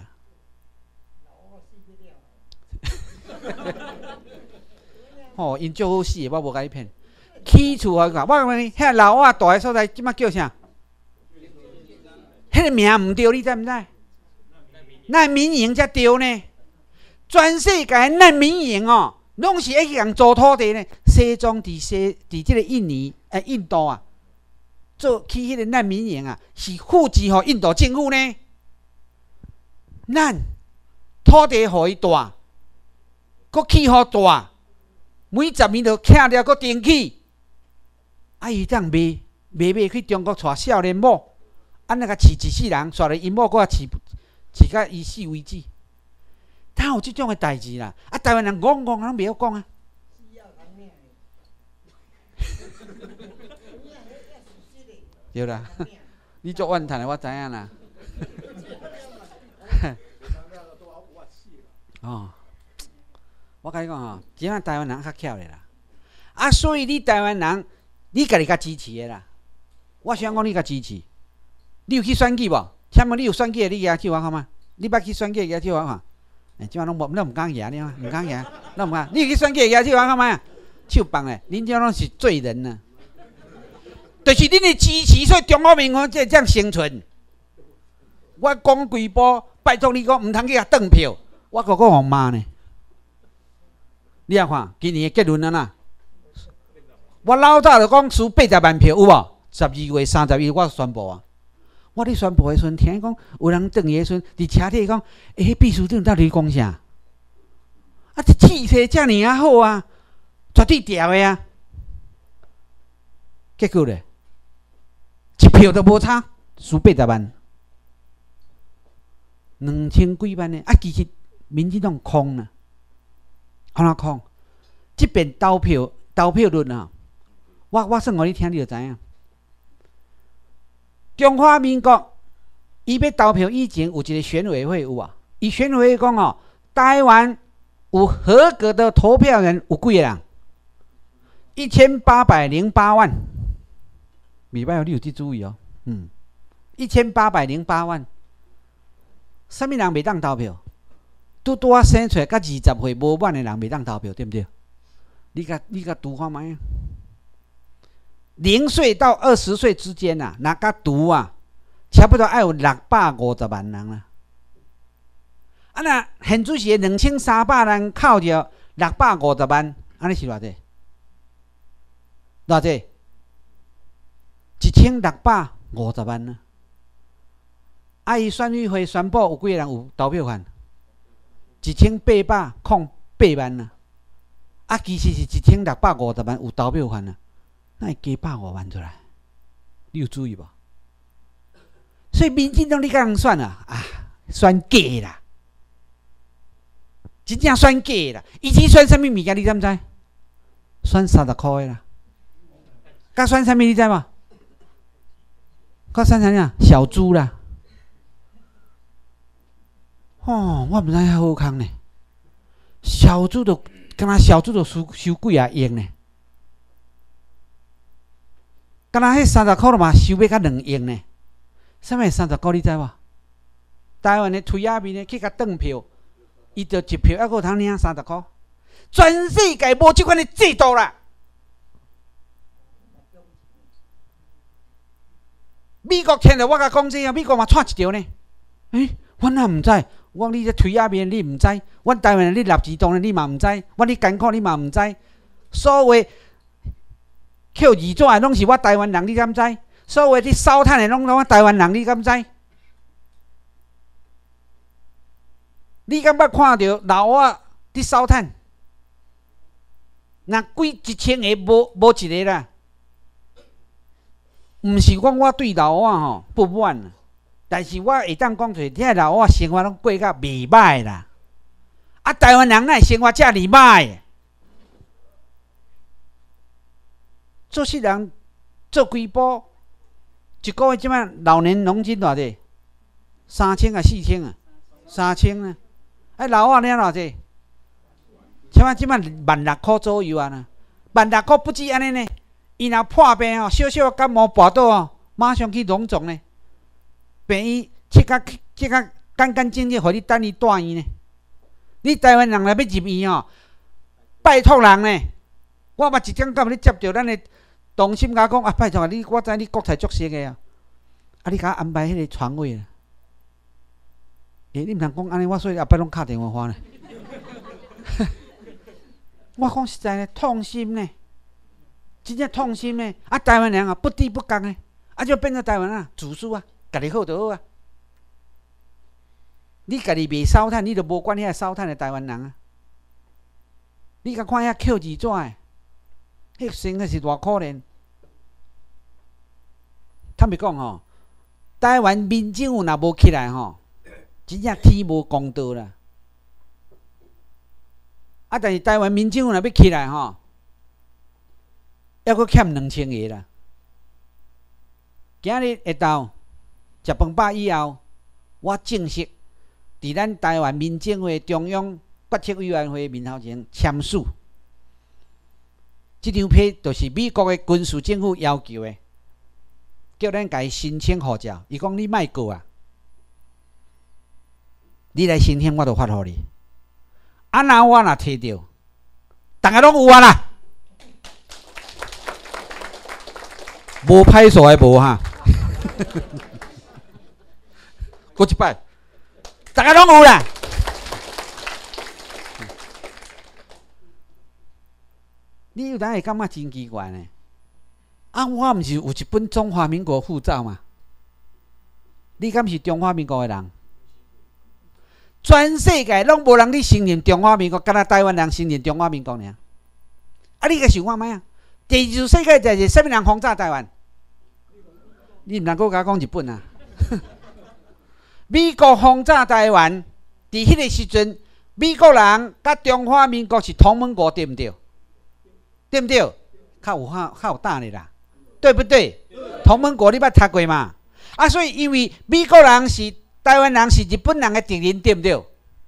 哦，因足好死的，我无甲你骗。起厝我讲，我问你，遐老乌大个所在，即马叫啥？迄迄个名唔对，你知唔知？难民营才对呢。全世界难民营哦，拢是一人租土地呢。西藏伫西伫即个印尼诶、呃、印度啊，做起迄个难民营啊，是户籍互印度政府呢。咱土地互伊大，搁气候大，每十年就拆了，搁登起。啊，伊当卖卖卖去中国娶少年某，安尼甲饲一世人，煞来因某搁饲饲甲伊死为止。哪有即种诶代志啦？啊，台湾人戆戆拢袂晓讲啊。对啦，你做怨叹诶，我知影啦。哦，我甲你讲吼，即摆台湾人较巧咧啦。啊，所以你台湾人，你家己较支持诶啦。我想讲你较支持。你有去选举无？请问你有选举诶？你举手我看嘛？你捌去选举举手我看？哎，即摆拢无，拢毋敢举，你看，毋敢举，拢毋敢。你有去选举举手我看嘛？手放咧，恁这拢是罪人啊！就是恁的支持，所以中华民国才这样生存。我讲规波，拜托你讲，毋通去遐转票，我个个互骂呢。你啊看，今年的结论啊呐，我老早就讲输八十万票，有无？十二月三十一我宣布啊。我咧宣布的时阵，听讲有人转去的时阵，伫车底讲，诶、欸，秘书长到底讲啥？啊，这气势遮尔啊好啊，绝对调的啊。结果咧，一票都无差，输八十万，两千几万呢。啊，其实民进党空啦，安怎空？即边投票投票率啊，我我算互你听，你就知影。中华民国伊要投票以前有一个选委会有啊，伊选委会讲哦，台湾有合格的投票人有几个人？一千八百零八万。袂歹哦，你有去注意哦。嗯，一千八百零八万，啥物人袂当投票？拄拄啊生出来甲二十岁无满的人袂当投票，对不对？你甲你甲读看卖啊。零岁到二十岁之间啊，那甲读啊，差不多要有六百五十万人啦。啊，那现主席两千三百人扣掉六百五十万，安尼是偌济？偌济？一千六百五十万呢？啊，伊选委会宣布有几个人有投票权？一千八百空八万呢？啊，其实是一千六百五十万有投票权呢。那会加百五万出来，你有注意无？所以民进党你敢人选啊？啊，选假啦，真正选假啦！以前选什么物件你知唔知？选三十块的啦，甲选什么你知无？甲选啥物？小猪啦。哦，我毋知遐好康呢。小猪都，敢若小猪都收收几啊亿呢？敢若迄三十块嘛，收要到两亿呢。啥物三十块你知无？台湾的推仔面呢去甲转票，伊就一票还佫有通领三十块。全世界无即款的制度啦。美国听着我甲讲这样，美国嘛串一条呢。诶、欸，阮哪毋知？我讲你这推仔面你毋知，阮台湾人你立志当然你嘛毋知，我你艰苦你嘛毋知，所谓扣二纸的拢是我台湾人，你敢知？所有啲烧炭的拢我台湾人，你敢知？你敢捌看到老外伫烧炭？若几一千个无无一个啦。毋是讲我对老外吼不满，但是我会当讲出，遐老外生活拢过甲袂歹啦。啊，台湾人哪会生活遮尔歹？做事人做几步，一个月即摆老年农金偌济？三千啊，四千啊，三千啊。啊，老外领偌济？即摆即摆万六块左右啊呢，万六块不止安尼呢。伊若破病哦，小小感冒跋倒哦，马上去农总呢。病医切甲切甲干干净净，互你等你住院呢。你台湾人若要入院哦，拜托人呢。我捌一点到你接到咱的同心甲讲啊，拜托你，我知你国泰足熟的啊。 啊，你甲我安排迄个床位啦。诶、欸，你毋通讲安尼，我所以后摆拢敲电话翻咧。我讲实在咧，痛心呢，真正痛心呢。啊，台湾人啊，不低不刚呢，啊就变成台湾啊，主事啊，家己好就好啊。你家己卖烧炭，你就无管遐烧炭的台湾人啊。你甲看遐扣字纸诶，迄生活是偌可怜。坦白讲吼，台湾民政府若无起来吼，真正天无公道啦。啊，但是台湾民政府若要起来吼，还阁欠两千个啦。今日下昼食饭饱以后，我正式伫咱台湾民政会中央决策委员会面头前签署。这张批就是美国的军事政府要求的，叫咱家申请护照。伊讲你莫过啊，你来申请我就发互你。啊，那我若摕到，大家拢有啊啦，无歹数的无哈。过一摆，大家拢有啦。你有当会感觉真奇怪呢？啊，我毋是有一本中华民国护照嘛？你敢是中华民国的人？全世界拢无人咧承认中华民国，敢若台湾人承认中华民国尔。啊，你个想看卖啊？第二次世界大战啥物人轰炸台湾？你毋能够甲我讲日本啊？美国轰炸台湾，伫迄个时阵，美国人甲中华民国是同盟国，对毋对？对毋对？较有较较有胆的啦，对不对？同盟国你捌读过嘛？啊，所以因为美国人是台湾人是日本人的敌人，对毋对？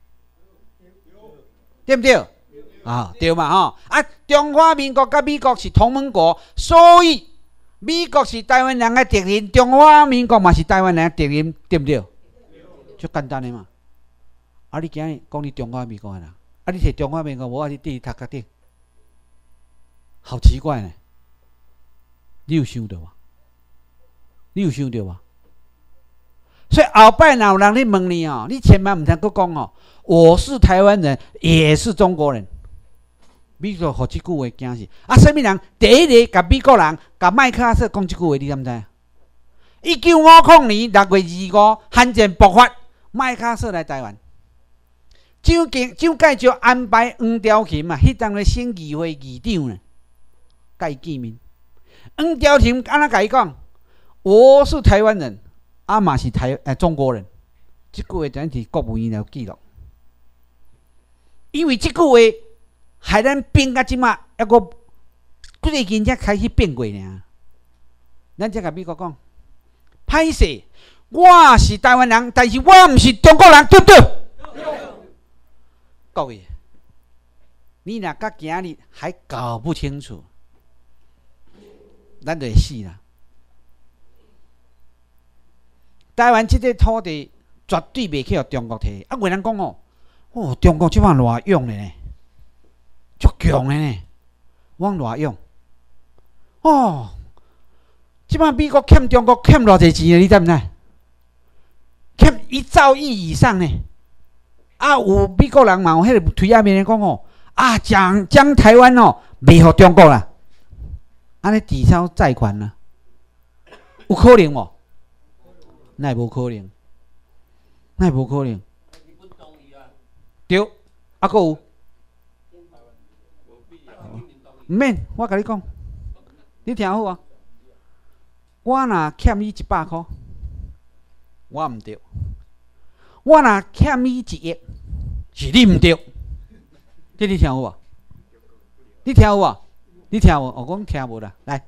对毋对？啊，对嘛吼！啊，中华民国甲美国是同盟国，所以美国是台湾人的敌人，中华民国嘛是台湾人的敌人，对毋对？就简单的嘛。啊，你今日讲你中华民国的人，啊，你摕中华民国无啊？你第读甲顶，好奇怪呢！你有想到无？你有想到无？所以后摆若有人咧问你哦，你千万毋通阁讲哦，我是台湾人，也是中国人。美国互即句话惊死啊！什么人第一个甲美国人甲麦克阿瑟讲即句话，你敢知？一九五零年六月二五，韩战爆发，麦克阿瑟来台湾，蒋介蒋介石安排黄兆琴啊，迄当咧省议会议长呢，甲伊见面。黄兆琴安怎甲伊讲？我是台湾人。啊嘛是台诶、呃、中国人，即句话咱是国务院有记录，因为即句话害咱变到即马，抑个最近才开始变过呢。咱才甲美国讲，歹势，我是台湾人，但是我毋是中国人，对不对？各位，你若到今日还搞不清楚，咱就会死啦。台湾这块土地绝对袂去互中国摕。啊，有人讲哦，哦，中国即摆偌勇的呢，足强的呢，我偌勇。哦，即摆美国欠中国欠偌济钱啊？你知毋知？欠一兆亿以上呢。啊，有美国人嘛有迄个推下面讲哦，啊，将将台湾哦卖互中国啦，安尼抵消债权啦，有可能无？那无可能，那无可能。对，啊，阁有。毋免，我甲你讲，你听好啊。我若欠你一百箍，我毋对；我若欠你一亿，是你毋对。这你听好无？你听好无？你听无？我讲听无啦。来，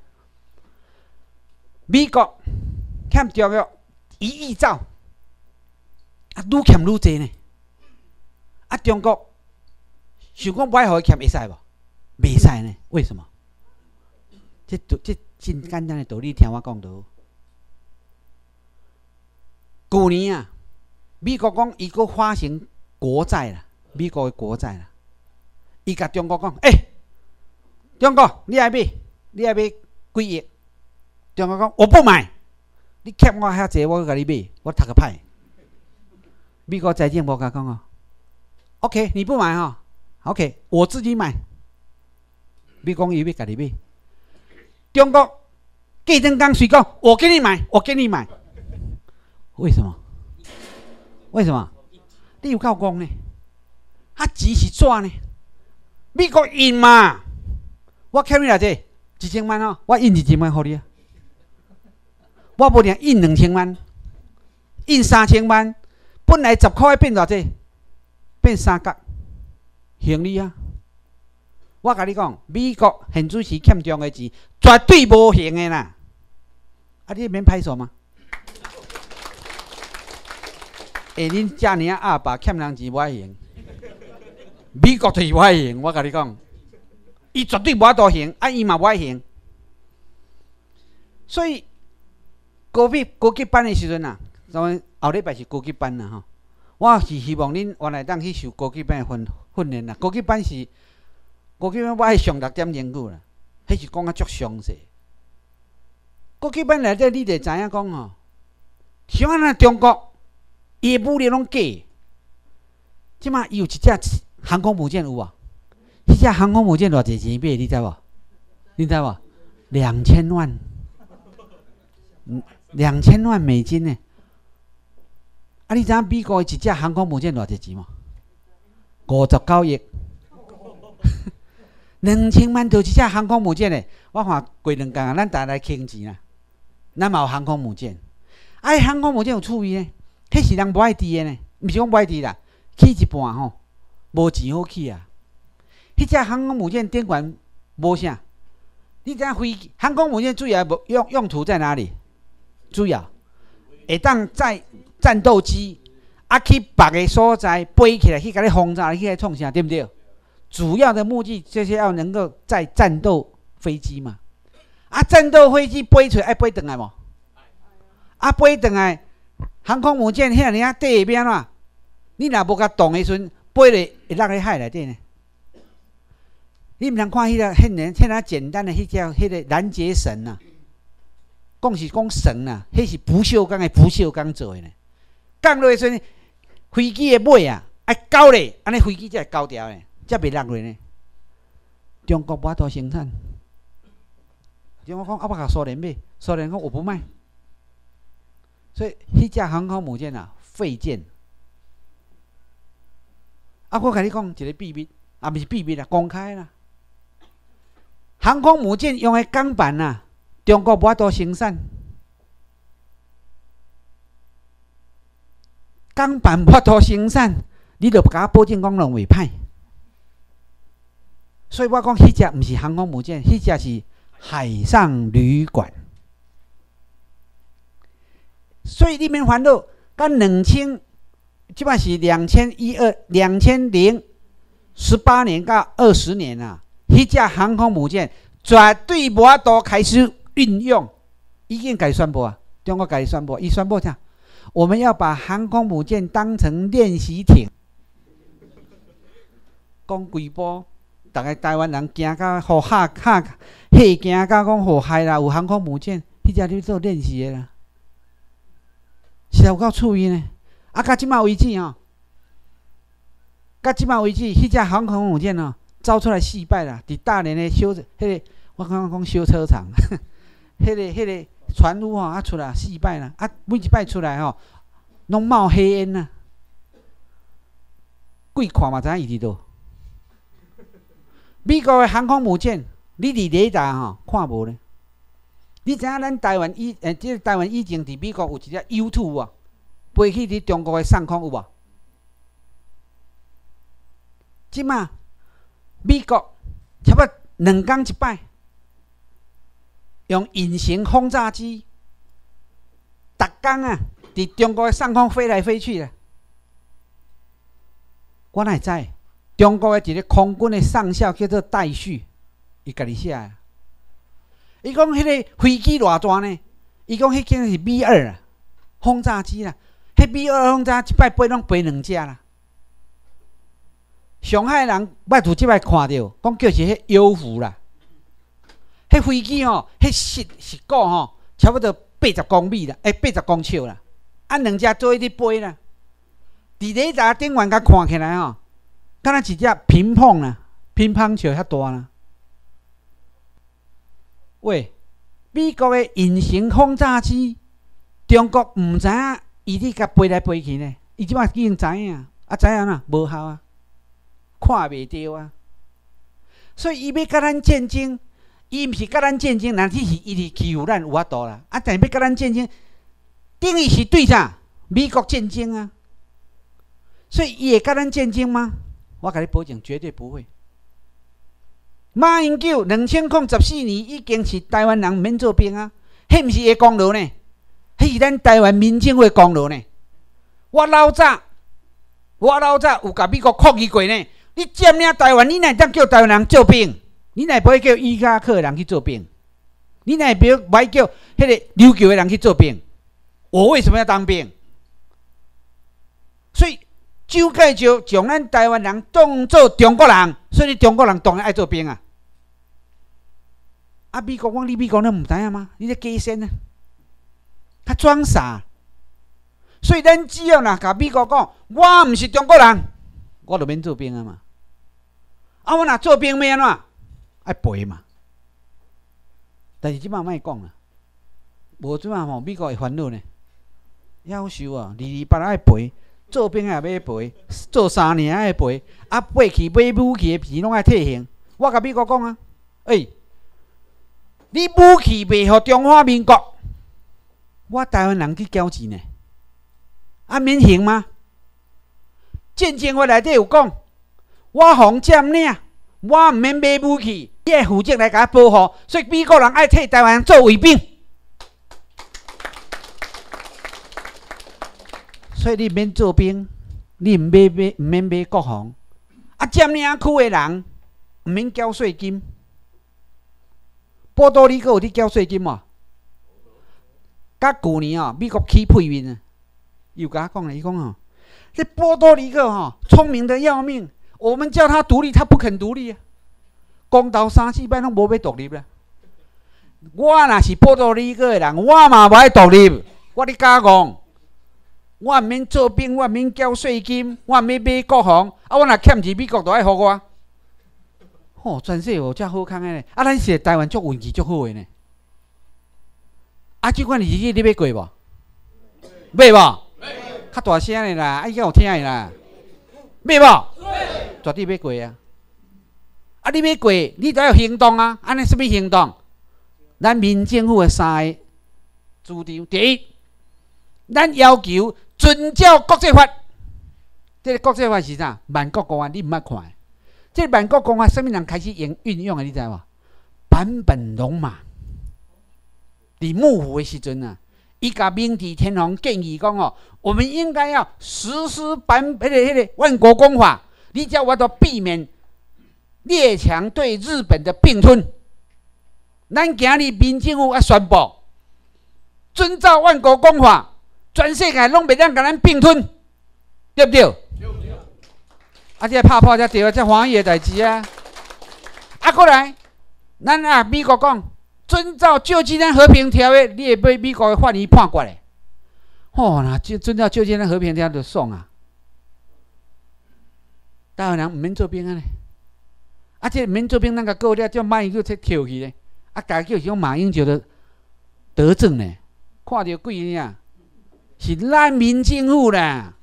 美国欠中国一亿兆，啊，愈欠愈济呢。啊，中国想讲歹互伊欠会使无？袂使呢？为什么？这这真简单的道理，听我讲就好。去年啊，美国讲伊阁发行国债啦，美国的国债啦，伊甲中国讲，诶、欸，中国你爱买，你爱买几亿？中国讲我不买。 你欠我遐济，我甲你买，我读个歹。美国财政无甲讲哦 ，OK， 你不买哈、哦、，OK， 我自己买。美国伊要甲你买，中国计灯刚谁讲？我给你买，我给你买。为什么？为什么？你有够讲呢？啊，钱是怎呢？美国印嘛，我欠你偌济，一千万哦，我印一千万互你啊。我无定印两千万，印三千万，本来十块变偌济？变三角，行李啊！我甲你讲，美国现主是欠中的钱，绝对无行的啦。啊，你免拍手吗？下恁遮尔阿爸欠人钱无爱行，美国就是无爱行。我甲你讲，伊绝对无法度行，啊，伊嘛无爱行。所以高级高级班的时阵啊，咱们后礼拜是高级班啦吼。我是希望恁原来当去受高级班的训训练啦。高级班是。高级班我爱上六点钟久啦，迄是讲啊足详细。高级班内底你得知影讲吼，像安那中国，伊的武力拢假。即马伊有一只航空母舰有无？迄只航空母舰偌济钱买？你知无？你知无？两千万，嗯，两千万美金呢？啊，你知影美国一只航空母舰偌济钱无？五十九亿。两千万就一只航空母舰嘞，我看过两工啊，咱大家来倾钱啦。咱嘛有航空母舰，啊，航空母舰有趣味呢，迄是人无爱滴的呢，毋是讲无爱滴啦，起一半吼，无钱好起啊。迄只航空母舰顶悬无啥，你知影飞机航空母舰主要用用途在哪里？主要会当载战斗机，啊去别个所在飞起来去甲你轰炸，去甲你创啥，对不对？主要的目的就是要能够载战斗飞机嘛，啊，战斗飞机飞出来爱飞转来无？啊，飞转来，航空母舰遐尔啊底边啊，你若无甲动的时阵，飞咧会落喺海内底呢。你毋通看迄个迄个迄个简单的迄只迄个拦截绳啊，讲是讲绳啊，迄是不锈钢的不锈钢做的呢。降落的时阵，飞机的尾啊爱勾咧，安尼飞机才会勾掉呢。才袂落落呢。中国无法度生产，中国讲啊，我甲苏联买，苏联讲我不卖，所以迄只航空母舰啊废舰。啊，我甲你讲一个秘密，啊，毋是秘密啦，公开啦。航空母舰用的钢板啊，中国无法度生产，钢板无法度生产，你著甲我保证讲拢袂歹。所以我讲，迄只毋是航空母舰，迄只是海上旅馆。所以你免烦恼，干两千，即摆是两千一二、两千零十八年到二十年啊，迄只航空母舰绝对无法度开始运用，已经改宣布啊，中国改宣布，伊宣布啥？我们要把航空母舰当成练习艇，讲规波。大概台湾人惊到好吓吓吓惊到讲好害啦，有航空母舰，迄只你做练习的啦，是有够趣味呢。啊，到即马为止吼，到即马为止，迄只航空母舰哦，造出来失败啦。伫大连的修，迄、那个我刚刚讲修车厂，迄、那个迄、那个船坞吼啊出来失败啦，啊每一摆出来吼，拢冒黑烟啊，鬼看嘛知影伊伫倒。美国的航空母舰，你伫雷达吼看无呢？你知影咱台湾以诶，即、呃、台湾以前伫美国有一只 U 二 啊，飞去伫中国的上空有无？即马美国差不多两工一摆，用隐形轰炸机，逐工啊伫中国的上空飞来飞去啦。我哪会知？中国的一个空军的上校叫做戴旭，伊家己写的。伊讲迄个飞机偌大呢？伊讲迄个是 B 二啊，轰炸机啦。迄 B 二轰炸一摆飞拢飞两只啦。上海人捌拄即摆看到，讲叫是迄幽浮啦。迄飞机吼，迄实实鼓吼，差不多八十公米啦，诶，八十公尺啦，啊，两只做一伫飞啦。伫雷达顶端甲看起来吼，敢若一只乒乓啦，乒乓球遐大啦。喂，美国的隐形轰炸机，中国毋知影伊咧甲飞来飞去呢？伊即摆已经知影，啊知影呐，无效啊，看袂着啊。所以伊要甲咱战争，伊毋是甲咱战争，若只是伊是欺负咱有法度啦。啊，但是要甲咱战争，等于是对啥？美国战争啊。所以伊会甲咱战争吗？我甲你保证，绝对不会。马英九两千零十四年已经是台湾人免做兵啊，迄毋是伊功劳呢，迄是咱台湾民政府的功劳呢。我老早，我老早有甲美国抗议过呢。你占领台湾，你哪会当叫台湾人做兵？你哪会不会叫伊拉克的人去做兵？你哪会不会叫迄个琉球的人去做兵？我为什么要当兵？所以。蒋介石将咱台湾人当作中国人，所以中国人当然爱做兵啊！啊，美国讲你美国人唔知影吗？你咧假仙啊！他装傻，所以咱只要若甲美国讲，我唔是中国人，我就免做兵啊嘛。啊，我若做兵要安怎？爱赔嘛。但是即摆莫讲啦，无即摆吼美国会烦恼呢，夭寿啊，二二八爱赔。做兵也要赔，做三年也要赔，啊，买去买武器的钱拢爱退现。我甲美国讲啊，诶、欸，你武器卖互中华民国，我台湾人去缴钱呢，啊免行吗？战争法内底有讲，我方占领，我毋免买武器，你爱负责来甲我保护，所以美国人爱替台湾人做卫兵。所以你免做兵，你唔免买唔免买国防，啊占领区的人唔免缴税金。波多黎各有伫缴税金嘛？甲旧年哦，美国起配面啊，又甲我讲了，伊讲哦，这波多黎各吼聪明的要命，我们叫他独立，他不肯独立啊，公投三四摆拢无要独立啦。我若是波多黎各的人，我嘛无爱独立，我咧假讲。我毋免做兵，我毋免缴税金，我毋免买国防，啊！我若欠钱，美国都爱互我。吼、哦，全世有遮好康的呢！啊，咱是台湾足运气足好的呢。啊，即款日子你要过无？买无？较大声的啦，爱较有听的啦。买无？绝对要过啊！啊，你要过，你都要行动啊！安尼什么行动？咱民政府的三个主张：第一，咱要求。遵照国际法，这个国际法是啥？万国公安，你毋捌看？这个万国公安，什么人开始用运用的？你知无？坂本龙马，伫幕府的时阵啊，伊甲明治天皇建议讲哦，我们应该要实施版迄个迄个万国公法，你才有法度避免列强对日本的并吞。咱今日民政府要宣布，遵照万国公法。全世界拢袂当甲咱并吞，对不对？对不对？啊，这拍破才对啊，这欢喜的代志啊！啊，过来，咱啊美国讲，遵照旧金山和平条约，你会被美国的法院判过来。哦，那就遵照旧金山和平条约就爽啊！台湾人毋免做兵啊咧，啊，这毋免做兵，咱甲告了，叫马英九才扣去咧，啊，家叫是用马英九的德政呢，看到鬼呢啊！是咱民政府啦，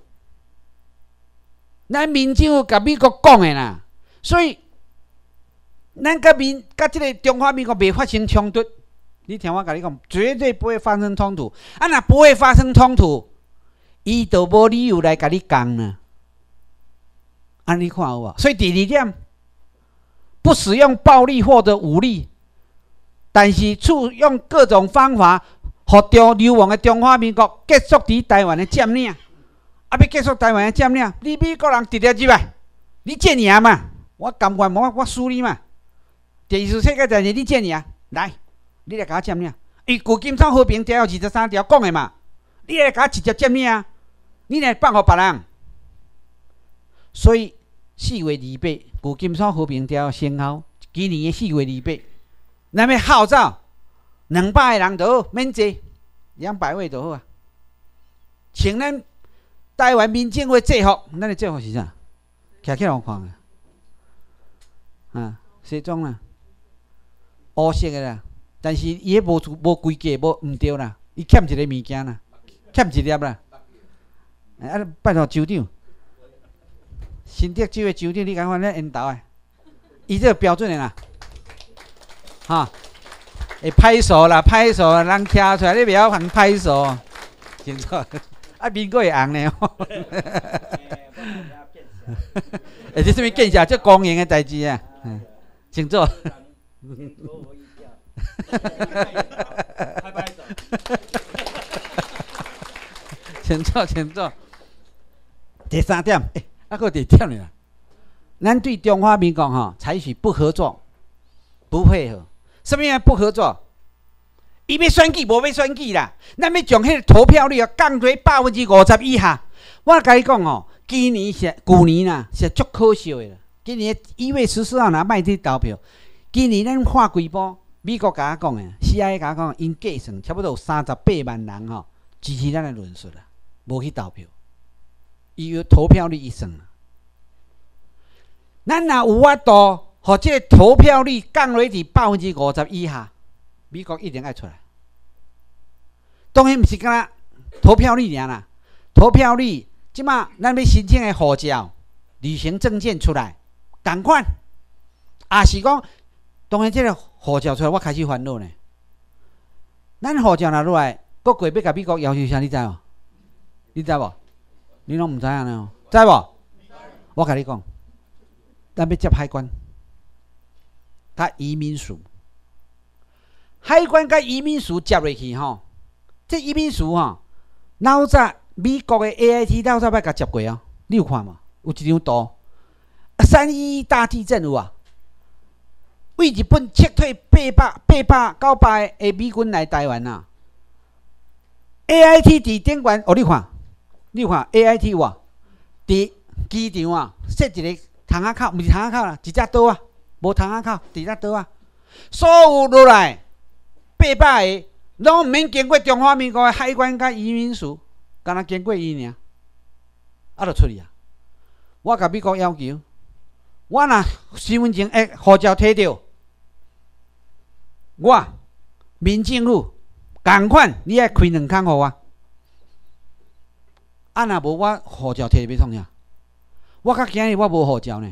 咱民政府甲美国讲的啦，所以咱甲民甲这个中华民国袂发生冲突。你听我甲你讲，绝对不会发生冲突。啊，若不会发生冲突，伊就无理由来甲你讲呢。安尼看有无？所以第二点，不使用暴力或者武力，但是处用各种方法。互中流亡的中华民国结束伫台湾的占领，啊，要结束台湾的占领，你美国人直接入来，你建赢嘛？我甘愿我我输你嘛？第二次世界大战你建赢，来，你来甲我占领。伊旧金山和平条约二十三条讲的嘛，你来甲我直接占领啊！你来放互别人。所以四月二八，旧金山和平条约生效，今年的四月二八，咱要号召。两百个人都免坐， 两百位就好啊。请咱台湾民政会制服，咱的制服是啥？徛起来看啊，啊，西装啦，乌色的啦，但是伊迄无无规格，无毋对啦，伊欠一个物件啦，欠一粒啦。啊，拜托州长，新竹州的州长，你敢看咱缘投诶？伊这个标准的啦，哈，会拍手啦，拍手啦，人徛出来，你袂晓通拍手，清楚？啊，面佫会红呢吼。诶，这什么见识？这公营的代志啊，嗯，请坐。请坐，请坐。第三点，诶、欸，啊，个第点呢？咱对中华民国吼采取不合作、不配合。什么样不合作？伊要选举，无要选举啦。咱要将迄个投票率啊降低百分之五十以下。我甲你讲哦，今年是旧年啦，是足可笑的啦。今年一月十四号若卖去投票，今年咱看规波，美国甲我讲的 ，C I A 甲我讲，因计算差不多有三十八万人吼支持咱的论述啦，无去投票。伊有投票率一算啦。咱若有法度，互这个投票率降落至百分之五十以下，美国一定爱出来。当然，毋是干那投票率尔啦，投票率即马咱要申请的护照、旅行证件出来，同款。也是讲，当然这个护照出来，我开始烦恼呢。咱护照拿落来，各国要甲美国要求啥？你知无？你知无？你拢毋知影呢？知无？我甲你讲。咱要接海关，甲移民署，海关甲移民署接落去吼，这移民署吼，老早美国的 A I T 老早捌甲接过啊，你有看吗？有一张图，三一一大地震有啊，为日本撤退八百、八百、九百的美军来台湾啊 ，A I T 伫顶悬，哦，你看，你看 A I T 有啊，伫机场啊，设一个。窗仔口，毋是窗仔口啦，一只刀啊，无窗仔口，一只刀啊。所有落来八百个，拢毋免经过中华民国的海关甲移民署，干那经过伊尔，啊，就出去啊。我甲美国要求，我若身份证诶护照摕到，我民政府共款，你爱开两空互我。啊，若无我护照摕要创啥？我到今日我无护照呢，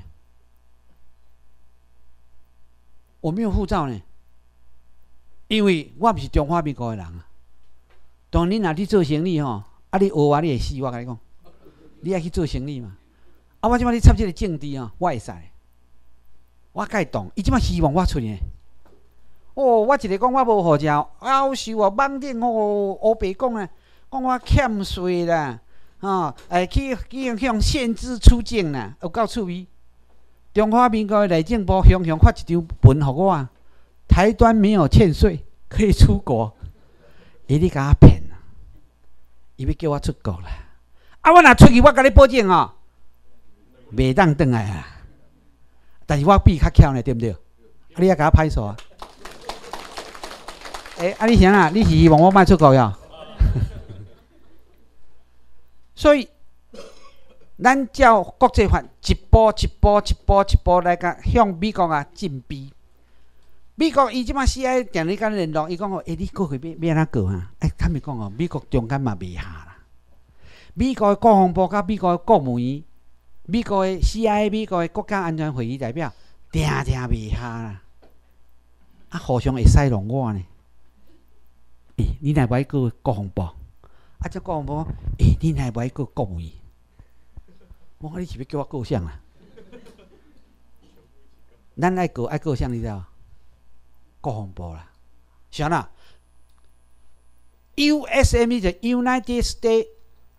我没有护照呢，因为我毋是中华民国的人啊。当你若去做生意吼，啊你学话你会死，我甲你讲，你爱去做生意嘛。啊，我即摆你插这个政治吼，我会使，我甲伊动，伊即摆希望我出呢。哦，我一个讲我无护照，夭寿啊，网顶哦，乌白讲啊，讲我欠税啦。哦，诶，去去向限制出境啦，有够趣味。中华民国内政部雄雄发一张文互我，台端没有欠税，可以出国。伊咧甲我骗啊！伊要叫我出国啦。啊，我若出去，我甲你保证哦，袂当转来啊。但是我比较巧呢，对不对？啊，你也甲我拍手啊！诶、欸，啊，你啥啊？你是希望我卖出国呀？所以，咱照国际法一步一步一步一步来甲向美国啊进逼。美国伊即马 C I A 定咧甲联络，伊讲哦，诶、欸，你过去要要安怎过啊？诶、欸，坦白讲哦，美国中间嘛袂下啦。美国的国防部甲美国的国务院、美国的 C I A、美国的国家安全会议代表，定定袂下啦。啊，互相会使弄我呢？诶、欸，你若不爱过国防部？啊！这国防部，诶、欸，你若不爱过国务院？我讲你是要叫我过啥啦？咱爱过爱过啥？你知道？国防部啦，啥啦 ？U S M 就 United States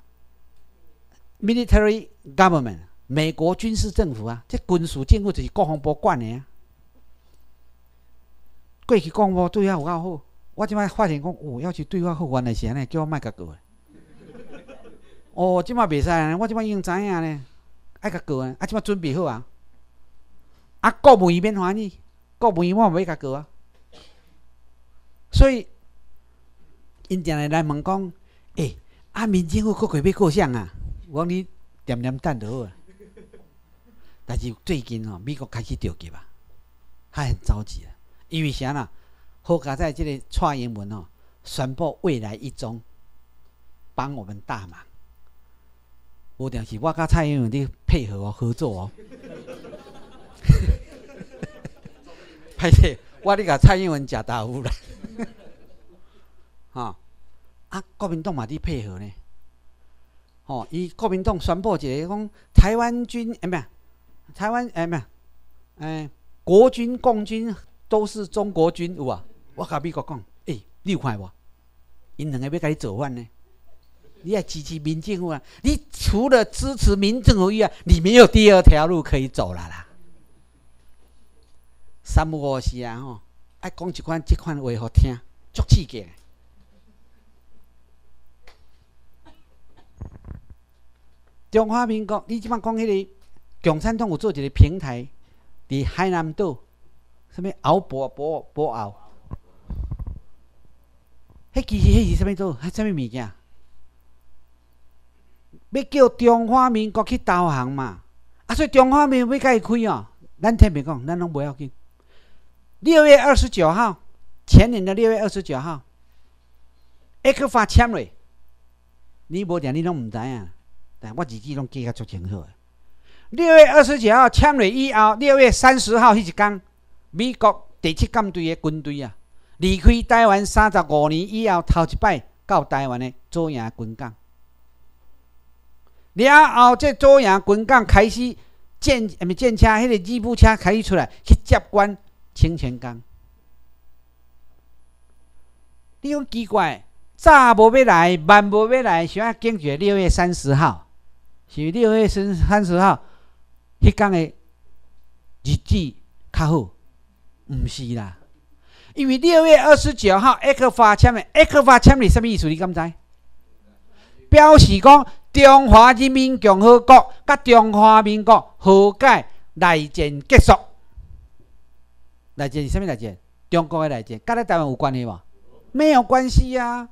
Military Government， 美国军事政府啊，这军事政府就是国防部管的啊。过去国防部对我有够好，我即摆发现讲，哦，要是对我好，原来是安尼，叫我莫甲过。哦，即摆袂使呢，我即摆已经知影呢，爱甲过啊，啊，即摆准备好啊。啊，国务院免欢喜，国务院我袂甲过啊。所以因定来来问讲，诶、欸，啊，民政府国会要过啥啊？我讲你念念等就好啊。但是最近哦，美国开始着急啊，他很着急啊，因为啥啦？好佳在这个蔡英文哦，宣布未来一中帮我们大忙。有定是我甲蔡英文你配合哦，合作哦。歹势，我咧甲蔡英文食豆腐啦。哈、哦，啊，国民党嘛伫配合呢。哦，伊国民党宣布一个讲台湾军诶，咩、欸？台湾诶，咩、欸？诶、欸，国军、共军都是中国军有啊。我甲美国讲，诶、欸，你有看无？因两个要甲你做反呢？你要支持民政府啊！你除了支持民政府以外，你没有第二条路可以走了啦。三不五时啊，吼，爱讲一款即款话好听，足刺激。中华民国，你即摆讲迄个共产党有做一个平台，伫海南岛，什么鳌博博博鳌，迄其实迄是什么岛？迄什么物件？要叫中华民国去投降嘛？啊，所以中华民国要甲伊开哦，咱听别讲，咱拢不要紧。六月二十九号，前年的六月二十九号，埃克法签落，你无定你拢唔知影，但我日子拢记甲足清楚。六月二十九号签落以后，六月三十号迄一天，美国第七舰队的军队啊，离开台湾三十五年以后，头一摆到台湾的左营军港。了后，这左营军港开始建，呃，建车，迄个吉普车开始出来去接管清泉岗。你讲奇怪，早无要来，晚无要来，想要坚决六月三十号，是六月三十号，迄天的日子较好，毋是啦。因为六月二十九号，埃克法签的，埃克法签是什么意思？你敢知？表示讲中华人民共和国甲中华民国和解内战结束。内战是什么内战？中国的内战，甲咱台湾有关系无？没有关系啊！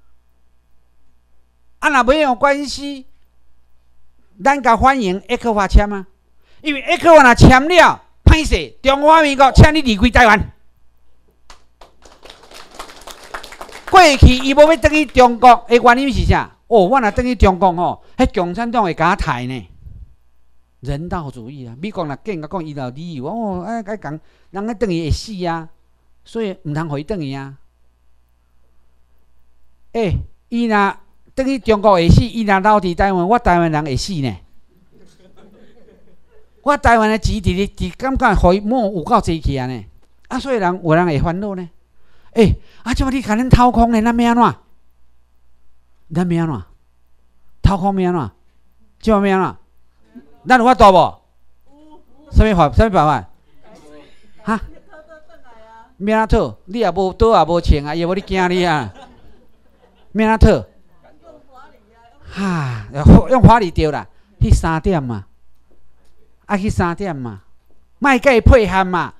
啊，若没有关系，咱甲欢迎埃克法签啊！因为埃克法若签了，歹势，中华民国请你离开台湾。过去伊无要转去中国的原因是啥？哦，我若转去中国吼，迄共产党会甲我抬呢。人道主义啊！美国若见甲讲伊有理由，哦，哎，该讲人咧转去会死啊，所以毋通互伊转去啊。诶、欸，伊若转去中国会死，伊若留伫台湾，我台湾人会死呢。我台湾的钱伫咧，伫感觉互伊摸有够济去啊呢。啊，所以人有人会烦恼呢。诶、欸，啊，即摆你甲咱掏空呢，咱要安怎？咱要安怎？掏空要安怎？即摆要安怎？咱有法度无？什么法？什么办法？哈？免啊讨？你也无倒也无穿啊，伊无你惊你啊？免啊讨？哈，用法律对啦，去三点嘛，啊去三点嘛，莫甲伊配合嘛，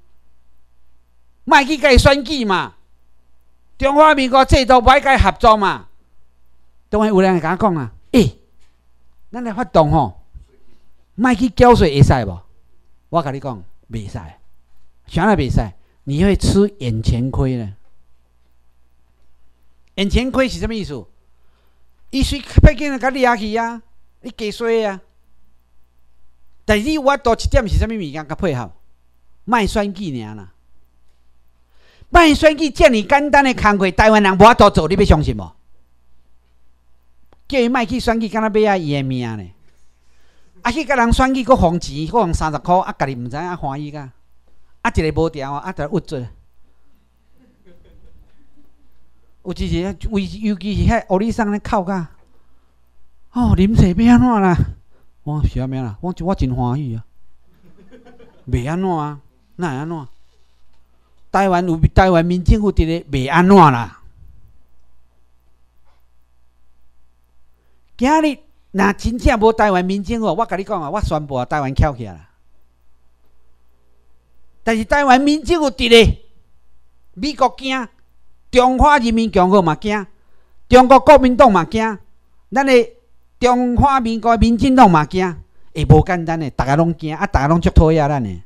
莫去甲伊选举嘛，中华民国制度莫甲伊合作嘛。当然有人会甲我讲啊，诶、欸，咱来发动吼。莫去缴税会使无？我甲你讲，袂使。啥来袂使？你会吃眼前亏呢？眼前亏是什么意思？伊虽毕竟甲掠去啊，你加税啊。但是你有法度一点是啥物物件甲配合？莫选举尔啦。莫选举遮尔简单的工作，台湾人无法度做，你要相信无？叫伊莫去选举，敢若买啊伊的命呢？啊，去甲人选举，佫封钱，佫封三十箍，啊，家己毋知影欢喜甲，啊，一个无调啊，就屈做。有一日，尤尤其是遐乌里桑咧哭甲，哦，啉水要安怎啦？我是安怎啦？我我真欢喜啊，袂安怎啊？哪会安怎？台湾有台湾民政府伫咧，袂安怎啦？今日若真正无台湾民政府，我甲你讲啊，我宣布啊，台湾翘起来啦。但是台湾民政府伫咧，美国惊， 中华人民共和国嘛惊，中国国民党嘛惊，咱的中华民国民进党嘛惊，会无简单的，大家拢惊，啊，大家拢足讨厌咱的。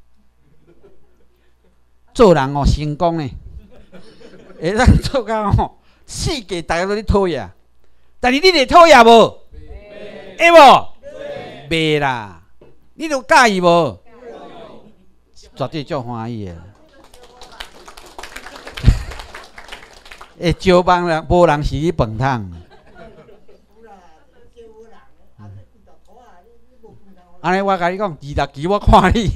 做人哦，成功呢，会当做到吼，世界大家都咧讨厌，但是你会讨厌无？会无？袂啦，你都介意无？绝对足欢喜的。会招帮人，无人是你饭桶。安尼我甲你讲，二十期我看你。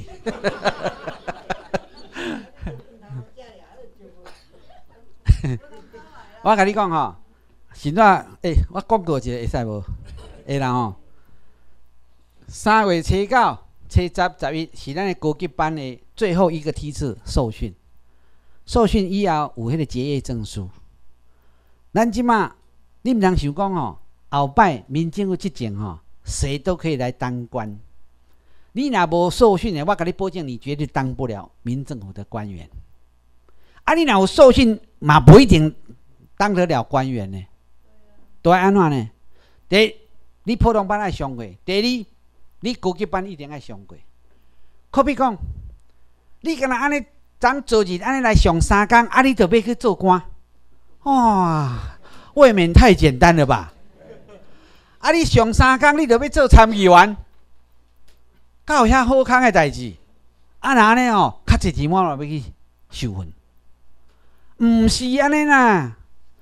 我甲你讲吼，现在诶，我广告一个会使无？会啦吼。三月初九、初十、十一是咱的高级班的最后一个梯次受训。受训以后有迄个结业证书。咱即马，你毋通想讲吼，后摆民政府执政吼，谁都可以来当官。你若无受训的，我甲你保证，你绝对当不了民政府的官员。啊，你若有受训，嘛不一定当得了官员呢。都爱安怎呢？第一，你普通班爱上过；第二，你高级班一定爱上过。可比讲，你敢若安尼，昨做日安尼来上三工，啊，你就要去做官？哇，未免太简单了吧？啊，你上三工，你就要做参议员？敢有遐好康的代志？啊，那安尼哦，较侪钱我嘛要去受训。毋是安尼啦，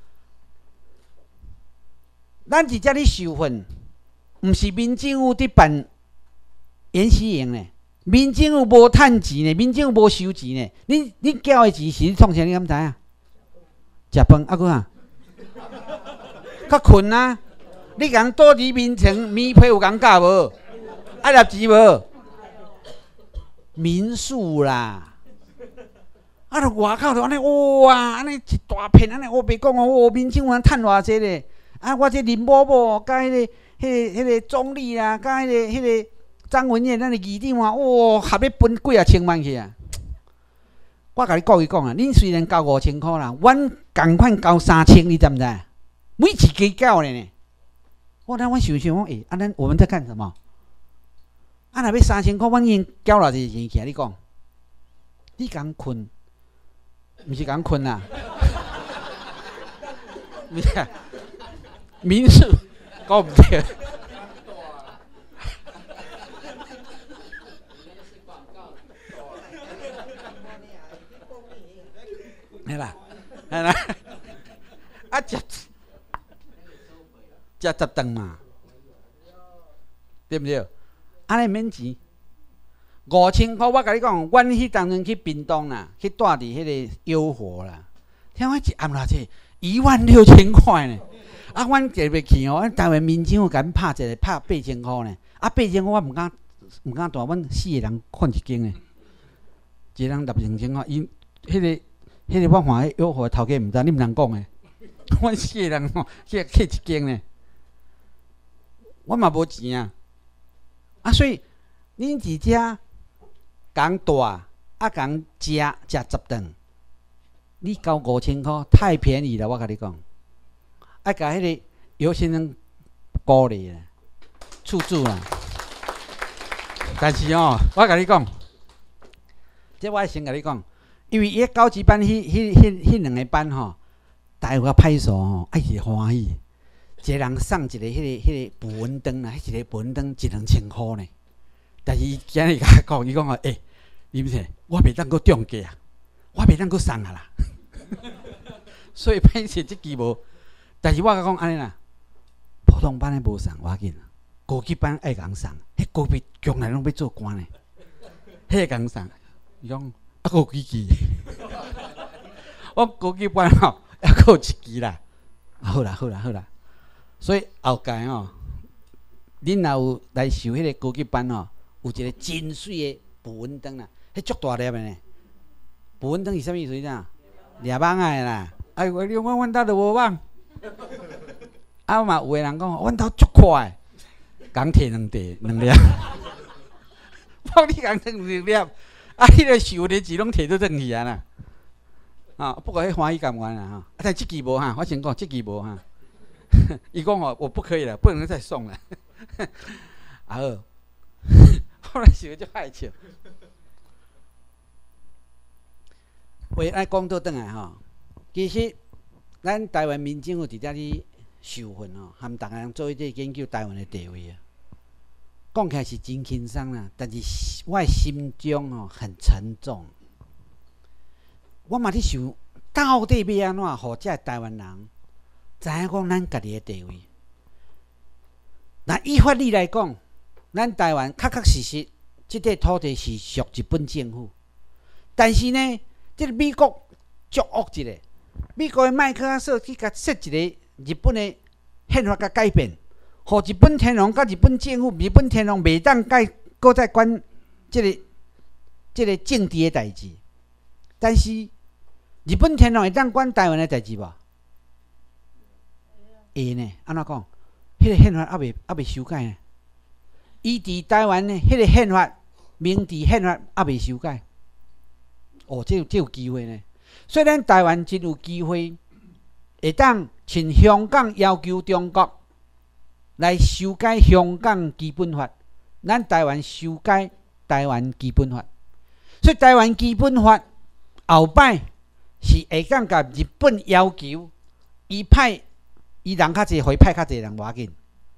咱伫遮咧受训，毋是民政府伫办演习营呢。民政府无趁钱呢，民政府无收钱呢。你你缴的钱是你创啥？你敢知影？食饭啊，搁啊，较困啊！你共倒伫面前棉被有共教无？爱纳钱无？民宿啦，啊！著外口著安尼哇，安尼一大片安尼，我别讲哦，哦，民政府趁偌济咧。啊，我这林某某，甲迄、那个、迄、那个、迄个总理啦，甲迄个、迄个张文燕，咱的议长啊，哇，合要分几啊千万去啊！我甲你讲一讲啊，恁虽然交五千块啦，阮共款交三千，你知毋知？每一家交咧呢。我当我想想讲，诶、欸，啊，咱我们在干什么？啊，若要三千块，阮已经交偌济钱去啊！你讲，你共困，毋是共困啦？毋是啊，民宿讲毋对。系啦，系啦，啊食食十顿嘛，对不对？安尼免钱，五千块我甲你讲，阮迄当阵去屏东啦，去住伫迄个优活啦，听我一暗偌济，一万六千块呢。啊，阮坐袂去哦，阮台湾民政府甲阮拍一个拍八千块呢。啊，八千块我毋敢毋敢住，阮四个人看一间呢，一个人六千千块，伊迄个。迄个我看迄优活头家毋知，你毋通讲诶。阮四个人吼，去去一间呢，我嘛无钱啊。啊，所以恁伫遮共住啊，共食食十顿，你交五千块太便宜了，我甲你讲。爱甲迄个尤先生鼓励啦，厝主啦。但是哦，我甲你讲，这我先甲你讲。因为伊高级班，迄、迄、迄、迄两个班吼，大有个歹数吼，爱是欢喜。一个人送一个迄、个、迄个捕蚊灯啦，迄一个捕蚊灯一两千箍呢。但是伊今日甲我讲，伊讲哦，诶、欸，你毋是，我袂当阁中价啊，我袂当阁送啊啦。所以歹势即期无，但是我甲讲安尼啦，普通班诶无送，要紧，高级班爱共送，迄高级将来拢要做官呢，迄个共送，伊讲。啊，还有几支？我高级班吼，还有一支啦。啊，好啦，好啦，好啦。所以后届吼，恁若有来受迄个高级班吼，有一个真水的捕蚊灯啦，迄足大粒的呢。捕蚊灯是啥物意思呐？掠蚊仔的啦。哎，我阮阮兜都无蚊。啊嘛，有个人讲，阮兜足快，共摕两块两粒。我你共摕两粒。啊！迄个收的钱拢摕倒转去啊啦！ 啊，不过迄欢喜甘愿啦哈，但这期无哈，我先讲这期无哈。伊讲哦，我不可以了，不能再送了。啊好，后来想就害笑。话爱讲倒转来吼，其实咱台湾民政府伫遮咧受训吼，含逐个人做一个研究台湾的地位啊。讲起来是真轻松啦，但是我的心中哦很沉重。我嘛咧想，到底要安怎，互遮台湾人知影讲咱家己的地位？那依法律来讲，咱台湾确确实实，即块土地是属日本政府。但是呢，即个美国足恶一个，美国的麦克阿瑟去甲设一个日本的宪法甲改变，互日本天皇甲日本政府、日本天皇袂当改，搁再管即个即个政治的代志。但是日本天皇会当管台湾的代志无？会呢？安怎讲？迄、那个宪法还未还未修改呢。伊伫台湾呢，迄、那个宪法，明治宪法还未修改。哦，这有这有机会呢。所以咱台湾真有机会，会当请香港要求中国来修改香港基本法，咱台湾修改台湾基本法。所以台湾基本法后摆是会当甲日本要求，伊派。伊人较济，互伊派较济人无要紧。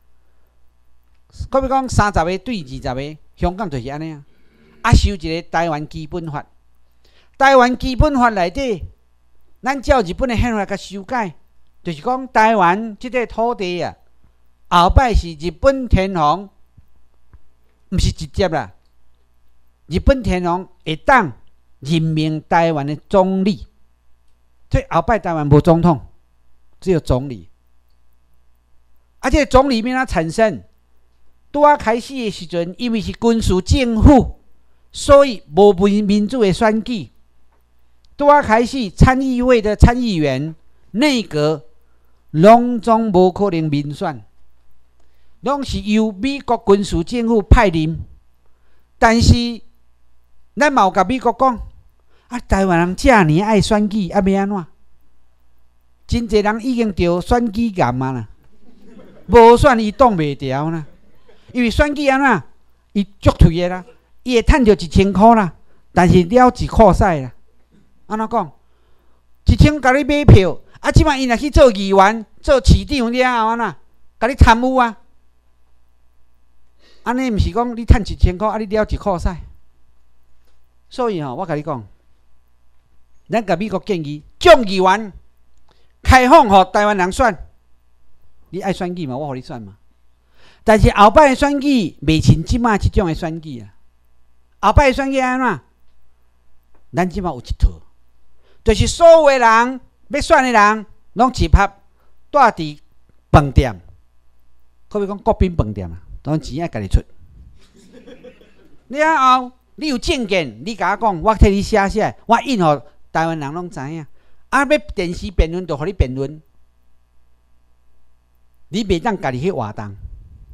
可比讲三十个对二十个，香港就是安尼啊。啊，修一个台湾基本法，台湾基本法内底，咱照日本的宪法甲修改，就是讲台湾即块土地啊，后摆是日本天皇，毋是直接啦。日本天皇会当任命台湾的总理，所以后摆台湾无总统，只有总理。而且总理要怎产生？拄啊开始的时阵，因为是军事政府，所以无民民主的选举。拄啊开始参议会的参议员、内阁，拢总无可能民选，拢是由美国军事政府派任。但是，咱嘛有甲美国讲，啊，台湾人遮尔爱选举，啊要安怎？真侪人已经得选举癌啊啦。无选伊挡袂牢啦，因为选举安怎，伊足退的啦，伊会趁着一千箍啦，但是了一扩赛啦。安怎讲？一千甲你买票，啊，即摆伊若去做议员、做市长了后安怎？甲你贪污啊？安尼毋是讲你趁一千箍，啊，你了一扩赛。所以吼，我甲你讲，咱甲美国建议，众议员开放互台湾人选。你爱选举嘛？我互你选嘛。但是后摆的选举袂像即马即种的选举啊。后摆的选举安怎？咱即马有一套，就是所有的人要选的人，拢集合住伫饭店，可比讲国宾饭店啊，当然钱爱家己出。了后，你有证件，你甲我讲，我替你写写来，我印互台湾人拢知影。啊，要电视辩论就互你辩论。你袂当家己去活动，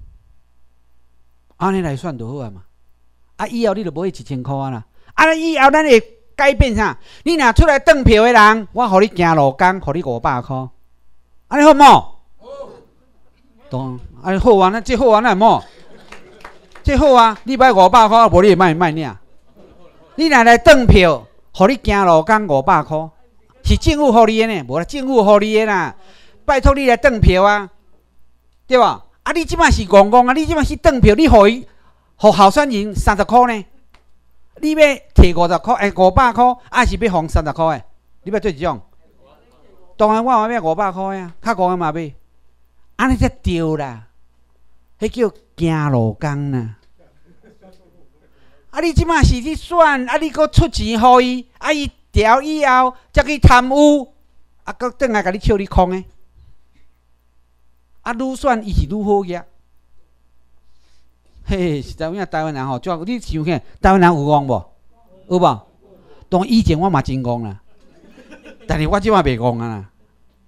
安尼来选就好啊嘛。啊，以后你就无迄一千箍啊啦。啊，以后咱会改变啥？你若出来登票的人，我互你行路工，互你五百箍。安尼好冇？好。懂？安尼好啊，那这好啊，那冇？这好啊，你买五百箍，无你会卖卖领。你若来登票，互你行路工五百箍，是政府互你的呢，无啦，政府互你的啦。拜托你来登票啊！对吧？啊，你即摆是戆戆啊！你即摆去登票，你互伊，互候选人三十箍呢？你要摕五十箍，哎，五百箍，还是要放三十箍的？你要做一种？当然我嘛要五百箍呀，较戆的嘛要。安尼才对啦，迄叫行路工啦。啊，你即摆是去选，啊，你搁出钱互伊，啊，伊调以后才去贪污，啊，搁转来甲你笑你空的。啊，愈选伊是愈好个，嘿嘿，实在影台湾人吼，主要你想看台湾人有戆无？有无？当以前我嘛真戆啦，但是我即摆袂戆啊啦。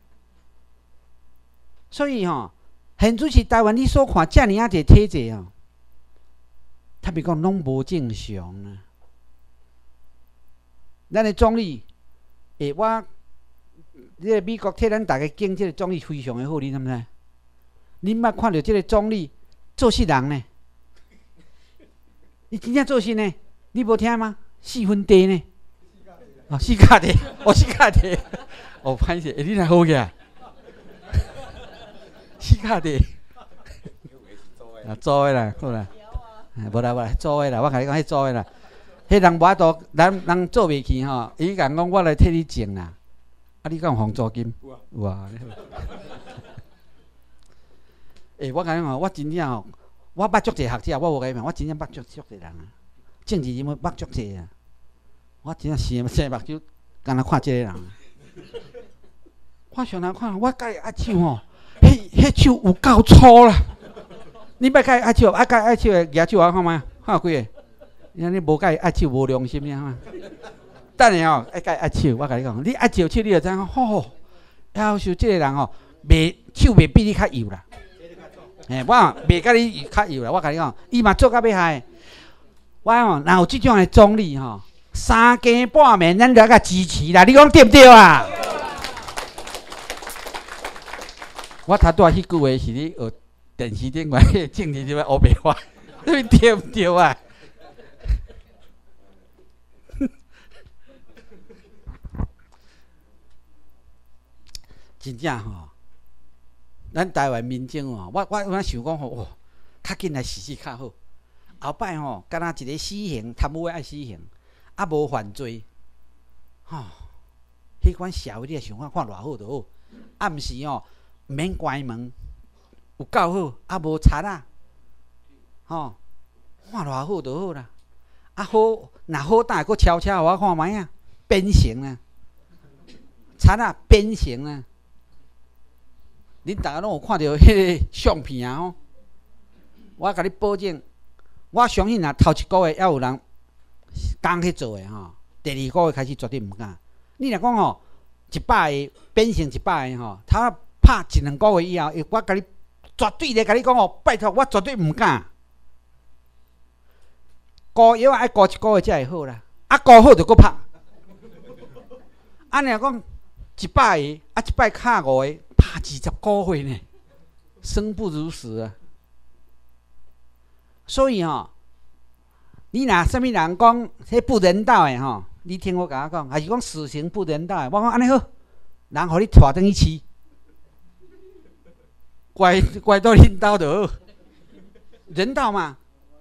所以吼，现主是台湾你所看遮尔啊侪体制吼，他别讲拢无正常啊。咱的总理诶，我这个美国替咱大家敬这个总理非常的好，你知唔知？你捌看到这个总理做事人呢？你真正做事呢？你无听吗？四分地呢？哦，四角地，哦，四角地，哦，歹势，诶，你若好个啊？四角地，啊，做诶啦，好啦，无啦无啦，做诶啦，我甲你讲，迄做诶啦，迄人无法度，人人做袂起吼，伊甲讲我来替你种啦，啊，你敢有付租金？有啊。诶，我甲你讲，我真正吼，我捌足济学者，我无甲你讲，我真正捌足足济人啊，政治人物捌足济啊。我真正生生目睭，干那看即个人。我上来看，我甲伊握手吼，迄迄手有够粗啦！你捌甲伊握手，啊甲伊握手的举手啊，看卖，看有几个？你看你无甲伊握手，无良心呀嘛！等下吼，爱甲伊握手，我甲你讲，你握手手你就知影，吼，夭寿即个人吼，袂手袂比你较幼啦。嘿，我袂甲你较幼啦，我甲你讲，伊嘛做甲要害。我吼，若有即种的总理吼。三更半暝，咱就甲支持啦！你讲对不对啊？我头拄仔迄句话是你学电视顶个政治什么黑白话，你对不对啊？真正吼，咱台湾民众吼，我我我想讲吼，较紧来试试较好。后摆吼，敢若一个死刑，贪污的爱死刑。啊，无犯罪，吼、哦，迄款社会你也想看看偌好就好，啊，毋是哦，毋免关门，有够好，啊无贼啊，吼、哦，看偌好就好啦。啊好，若好胆佫悄悄互我看卖啊，变形啊，贼啊变形啊！恁逐个拢有看到迄个相片啊吼，我甲你保证，我相信啊，头一个月还有人。刚去做的吼，第二个月开始绝对毋敢。你若讲吼，一百个变成一百个吼，他拍一两个月以后，我甲你绝对咧甲你讲哦，拜托，我绝对毋敢。膏药爱膏一个月才会好啦，啊膏好就搁拍。啊，若讲一百个，啊一摆卡五个，拍二十个月呢，生不如死啊。所以吼。你若啥物人讲迄不人道的吼，你听我甲我讲，还是讲死刑不人道的，我讲安尼好，人互你拖转去饲，怪怪到恁兜就好，人道嘛。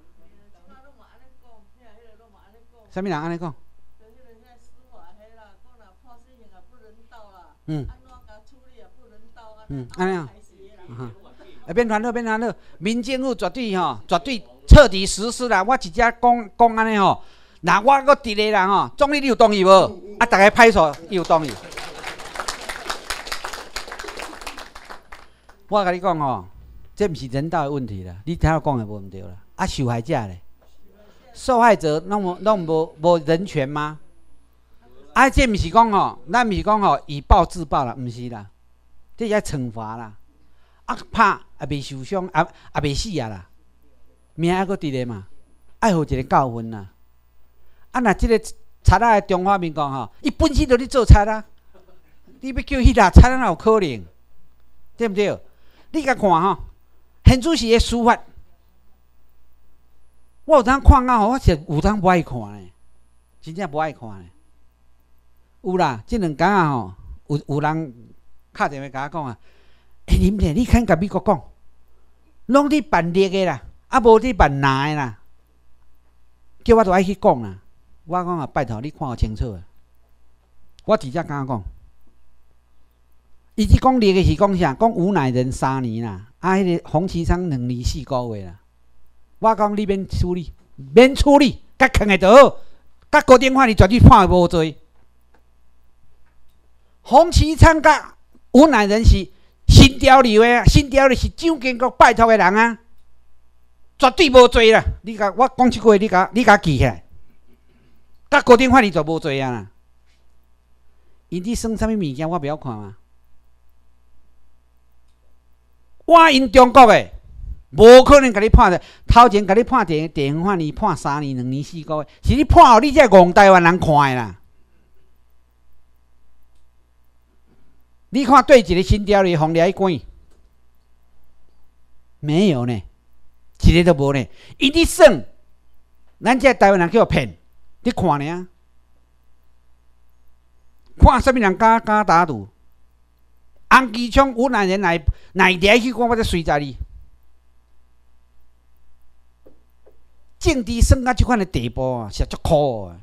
啥物人安尼讲？嗯。嗯，安尼啊。啊，免烦恼，免烦恼，民政府绝对吼，绝对。彻底实施啦！我直接讲讲安尼吼，那我搁伫咧人吼，总理你有同意无？啊，大家拍手，伊有同意。我甲你讲吼，这毋是人道的问题啦，你听我讲的无毋对啦。啊，受害者咧，受害者拢无拢无无人权吗？啊，这毋是讲吼，咱毋是讲吼以暴制暴啦，毋是啦，这是惩罚啦。啊，拍也未受伤，也也未死啊啦。命还阁伫咧嘛，爱互一个教训啦。啊，若即个贼仔中华民国吼，伊本身就咧做贼啊，你要叫迄个贼哪有可能？对毋对？你甲看吼，现主席的司法，我有当看啊吼，我是有当无爱看咧，真正无爱看咧。有啦，即两工啊吼，有有人敲电话甲我讲啊，哎、欸，林姐，你肯甲美国讲，拢伫办列个啦。啊，无你办难的啦，叫我都爱去讲啦。我讲啊，拜托你看清楚啊。我直接甲我讲，伊即讲列个是讲啥？讲吴乃仁三年啦，啊，迄、那个洪其昌两年四个月啦。我讲你免处理，免处理，甲坑的就好。甲高等法院绝对判无罪。洪其昌甲吴乃仁是新潮流的啊，新潮流是蒋经国拜托的人啊。绝对无罪啦！你甲我讲即句话，你甲你甲记起来。甲高等法院就无罪啊啦。因伫算啥物物件，我袂晓看嘛。我因中国诶，无可能甲你判的。头前甲你判地地方法院判三年、两年、四个月，是你判后你才戆台湾人看的啦。 你看对一个新条例，互掠去关，没有呢，一个都无呢。伊咧算，咱这台湾人叫骗，你看呢？看什么人敢敢打赌？洪基昌有哪人来来掠去关，我再随在你。政治算到即款的地步啊，是足苦啊！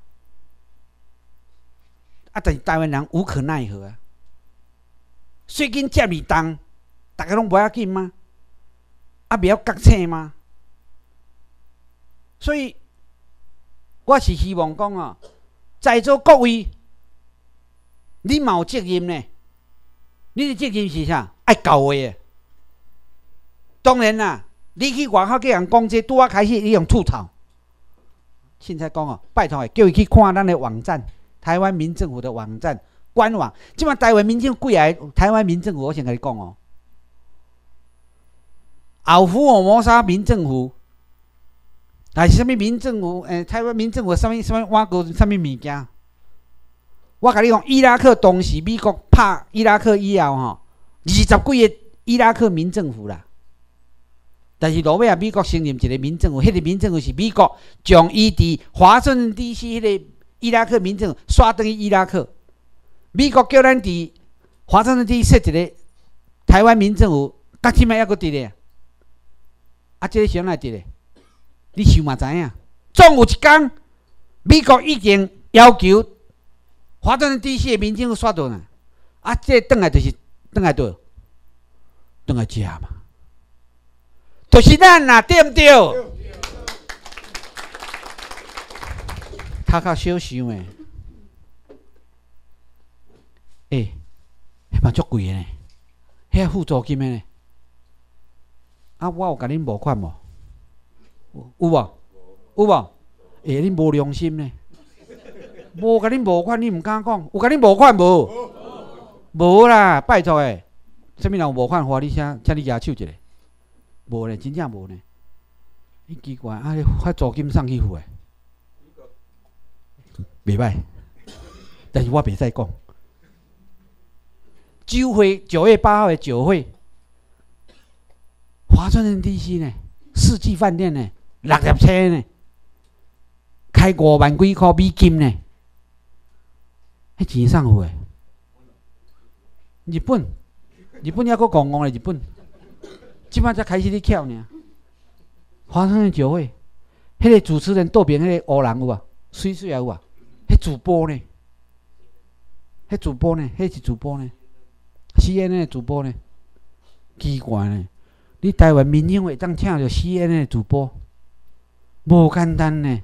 啊，但是台湾人无可奈何啊。最近接二动，大家拢无要紧吗？啊，袂晓觉醒吗？所以，我是希望讲啊，在座各位，你嘛有责任呢。你的责任是啥？爱教话的。当然啦，你去外口给人讲这，拄啊开始你用吐槽。现在讲哦，拜托的，叫伊去看咱的网站，台湾民政府的网站官网。即摆台湾民政府几个？台湾民政府，我先甲你讲哦。后福尔摩沙民政府，还是什么民政府？诶、欸，台湾民政府什么什么挖过什么物件？我甲你讲，伊拉克当时美国拍伊拉克以后吼，二十几个伊拉克民政府啦。但是落尾啊，美国承认一个民政府，迄、那个民政府是美国将伊伫华盛顿 D C 迄个伊拉克民政府刷转去伊拉克。美国叫咱伫华盛顿 D C 设一个台湾民政府，到即摆还阁伫咧。啊，这个是哪来伫咧？你想嘛知影？总有一天，美国已经要求华盛顿 D C 的民政府刷转啊，啊，这转来就是转来倒，转来遮嘛。就是咱啦，对毋对？他较小想诶，诶、欸，迄嘛足贵诶呢，迄付租金诶呢。啊，我有甲恁无款无？有无？有无？诶、欸，恁无良心呢？无甲恁无款，你毋敢讲？有甲恁无款无？无啦，拜托诶，啥物人有无款？花你请，请你举手一下。无咧，真正无咧。迄奇怪，啊，发租金送去付诶，袂歹。但是我袂使讲。酒会九月八号的酒会，华盛顿 D C 呢，世纪饭店呢，六十车呢，开五万几块美金呢，迄钱送付诶。日本，日本还阁戆戆咧，日本。即摆才开始咧巧呢。华盛顿酒会，迄、那个主持人渡边，迄个黑人有啊，水水也有啊。迄主播呢？迄主播呢？迄是主播呢 ？C N N 的主播呢？奇怪呢！你台湾民众会当请到 C N N 的主播，无简单呢。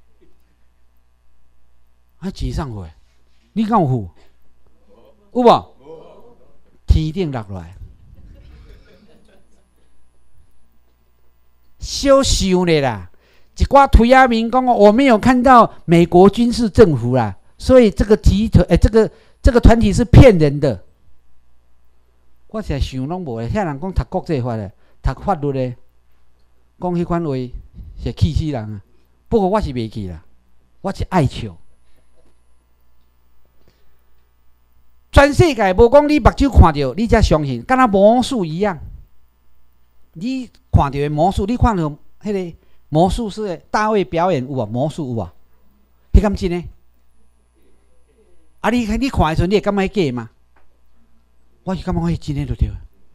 啊，钱送回，你敢有付？有无？天顶落来。小想咧啦，一寡推阿民讲我没有看到美国军事政府啦，所以这个集团诶、欸，这个这个团体是骗人的。我现在想拢无诶，遐人讲读国际法诶，读法律诶，讲迄款话是气死人啊。不过我是袂去啦，我是爱笑。全世界无讲你目睭看到，你才相信，敢若魔术一样。你看到的魔术，你看到迄个魔术师的大卫表演有无？魔术有无？迄敢真诶？啊你，你你看的时阵，你会感觉假吗？我是感觉迄真诶就对。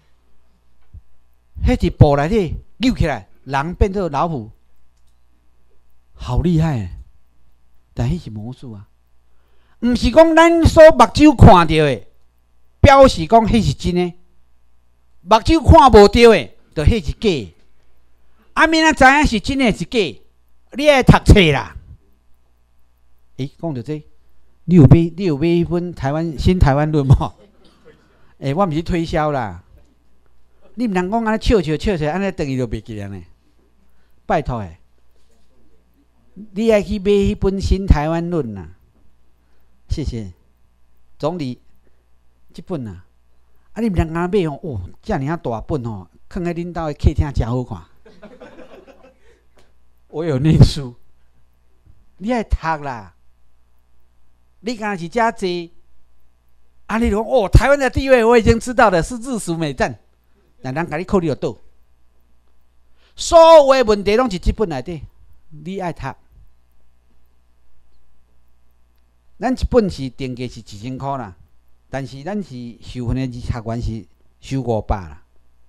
迄伫布内底扭起来，人变做老虎，好厉害！但迄是魔术啊，毋是讲咱所目睭看到的，表示讲迄是真诶。目睭看无到的。就迄是假，啊！免啊知影是真诶是假，你爱读册啦。诶、欸，讲到这，你有买你有买迄本台湾新台湾论无？诶、欸，我毋是推销啦，你毋通讲安尼笑笑笑笑，安尼等于就袂记安尼。拜托诶，你爱去买迄本新台湾论啦。谢谢总理，即本啊，啊你毋通安尼买吼，哦，遮尔啊大本吼。放在恁兜的客厅真好看。我有念书，你爱读啦。你敢是遮济， 啊，你讲哦，台湾的地位我已经知道了，是日苏美战，那人甲你扣你就倒。所有的问题拢是这本内底，你爱读。咱一本是定价是一千块啦，但是咱是受训的学员是收五百啦。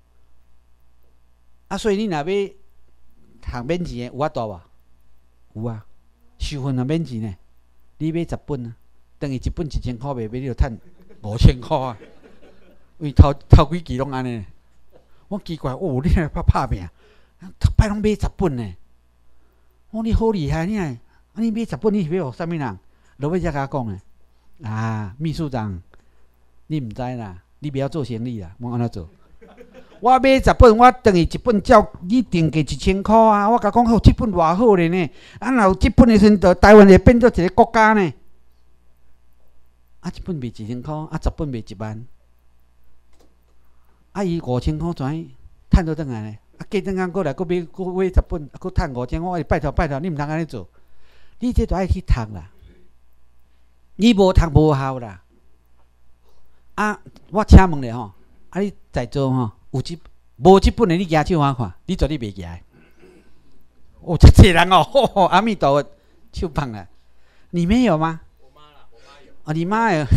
啊，所以你若要读免钱的，有法度无？有啊，受训也免钱呢。你买十本啊，等于一本一千块卖，买你就赚五千块啊。因为头头几期拢安尼，我奇怪，哦，你来拍拍拼，摆拢买十本呢。哦，你好厉害，你啊，你买十本，你是要互啥物人？落尾才甲我讲诶，啊，秘书长，你毋知啦，你不要做生意啦，莫安怎做。我买十本，我等于一本照你定价一千块啊！我甲讲好，这本偌好咧呢，啊，若有这本的时阵，就台湾会变做一个国家呢。啊，一本卖一千块，啊，十本卖一万，啊，伊五千块怎趁倒转来呢？啊，过阵间过来，搁买搁买十本，啊，搁趁五千，我拜托拜托，你毋通安尼做，你这都爱去读啦。你无读无效啦！啊，我请问咧吼，啊，你在座吼有即无即本的，你举手我看，你绝对袂举。哦，这济人哦，吼吼，阿弥陀佛，手放了。你没有吗？ 我妈啦，我妈有。 哦，你妈有。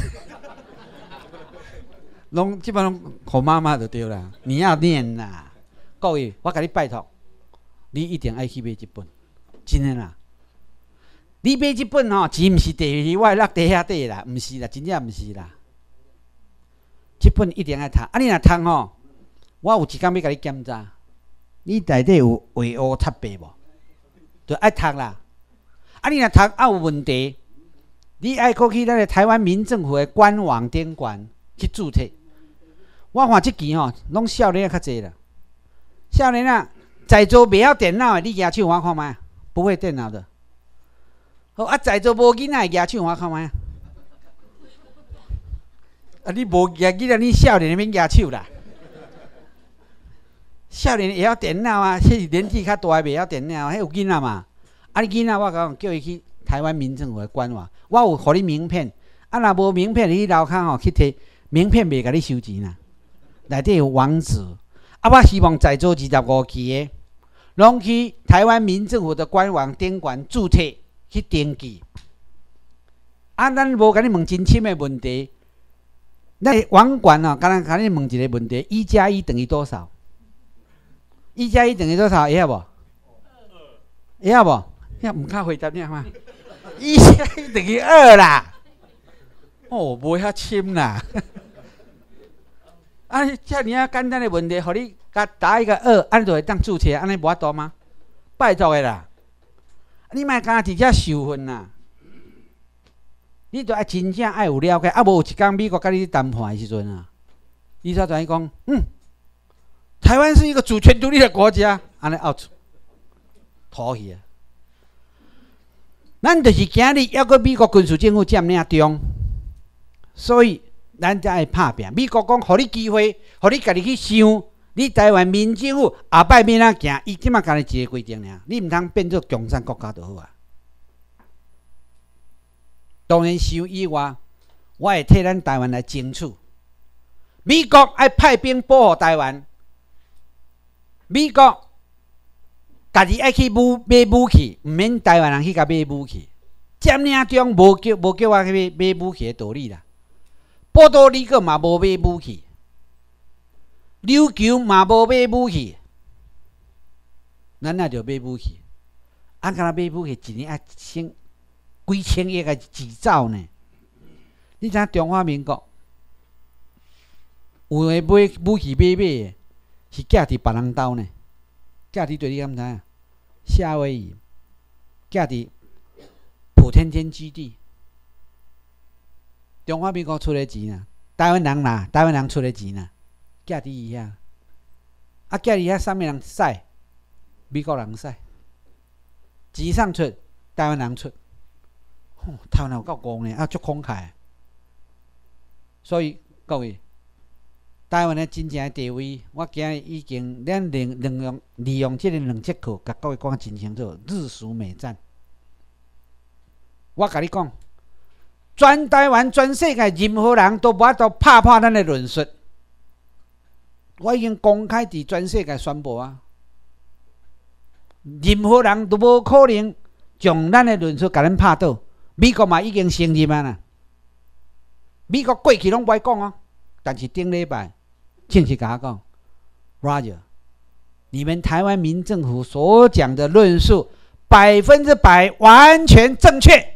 拢基本拢互妈妈就对啦。你要念啦，各位，我甲你拜托，你一定爱去买一本，真诶啦。你买这本吼，钱毋是地里我落地遐底啦，毋是啦，真正毋是啦。这本一定爱读，啊，你若读吼，我有一天要甲你检查，你内底有画乌插白无？就爱读啦。啊，你若读啊有问题，你爱过去咱个台湾民政府的官网顶管去注册。我看即期吼，拢少年仔较济啦。少年仔在座袂晓电脑的，你举手我看卖，不会电脑的。好啊，在座无囡仔举手，我看卖。啊，你无举囡仔，你少年免举手啦。少年会晓电脑啊，迄是年纪较大袂晓电脑，迄有囡仔嘛。啊，你囡仔我讲叫伊去台湾民政府的官网，我有互你名片。啊，若无名片，你去楼骹吼去摕名片，袂甲你收钱啦。内底有网址。啊，我希望在座二十五期的，拢去台湾民政府的官网顶管注册。去登记，啊，咱无甲你问真深的问题，咱网管哦，敢若甲你问一个问题：一加一等于多少？一加一等于多少？会晓无？会晓无？遐毋较回答你嘛？一加一等于二啦。哦，无遐深啦。啊，遮尔啊简单的问题，互你甲答一个二，安尼就会当注册，安尼无法度吗？拜托的啦。你莫干伫遮受训啦！你著爱真正爱有了解，啊无有一天美国甲你谈判的时阵啊，伊才转伊讲，嗯，台湾是一个主权独立的国家，安尼 out， 妥协。咱就是今日抑个美国军事政府占领中，所以咱才爱拍拼。美国讲，互你机会，互你家己去想。你台湾民政府后摆要哪行？伊即马干一个规定尔，你毋通变做共产国家就好啊。当然，想以外，我会替咱台湾来争取。美国爱派兵保护台湾，美国家己爱去武买武器，毋免台湾人去甲买武器。占领中无叫无叫我去买买武器的道理啦。波多黎各嘛无买武器。琉球嘛无买武器，咱也着买武器。啊，敢若买武器一年啊，千几千亿个制造呢？你知影中华民国有诶买武器买买诶，是寄伫别人兜呢？寄伫对你敢知影？夏威夷，寄伫普天间基地。中华民国出诶钱啊，台湾人啦，台湾人出诶钱啊。寄伫伊遐，啊，寄伫遐，啥物人使？美国人使，钱上出，台湾人出。哦，台湾人有够戆呢，啊，足慷慨。所以各位，台湾的真正的地位，我今日已经咱利利用利用这个两节课，甲各位讲真清楚，日苏美战。我甲你讲， 全台湾、全世界任何人都无法度拍破咱的论述。我已经公开伫全世界宣布啊，任何人都无可能将咱的论述甲咱拍倒。美国嘛已经承认啊啦，美国过去拢不爱讲啊，但是顶礼拜正式甲我讲 ，Roger， 你们台湾民政府所讲的论述百分之百完全正确。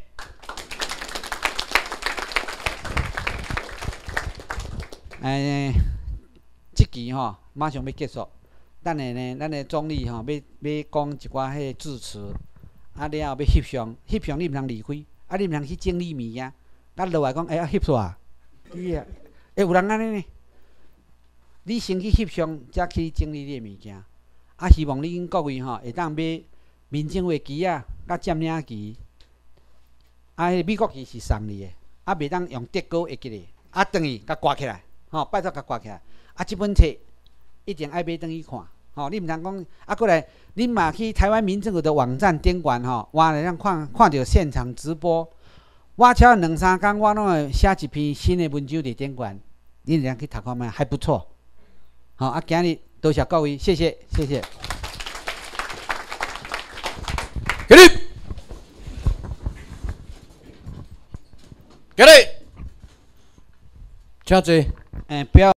哎，这期吼、哦、马上要结束，等下呢，咱的总理吼、哦、要要讲一寡迄致辞，啊了后要翕相，翕相你毋通离开，啊你毋通去整理物件，啊落来讲，哎啊翕煞啊，对啊，哎有人安尼呢，你先去翕相，才去整理你的物件，啊希望恁各位吼、哦、会当买民政府旗啊，甲占领旗，啊迄美国旗是送你的，啊袂当用德国会记咧，啊等于甲挂起来。吼、哦，拜托甲挂起来。啊，即本册一定爱买转去看。吼、哦，你毋通讲啊，过来，恁嘛去台湾民政府的网站点关吼，哇，来让看看到现场直播。我超两三工，我拢会写一篇新的文章伫点关，你一定去读看觅，还不错。好、哦，啊，今日多谢各位，谢谢，谢谢。 给你，给你，请坐。 哎、欸，不要。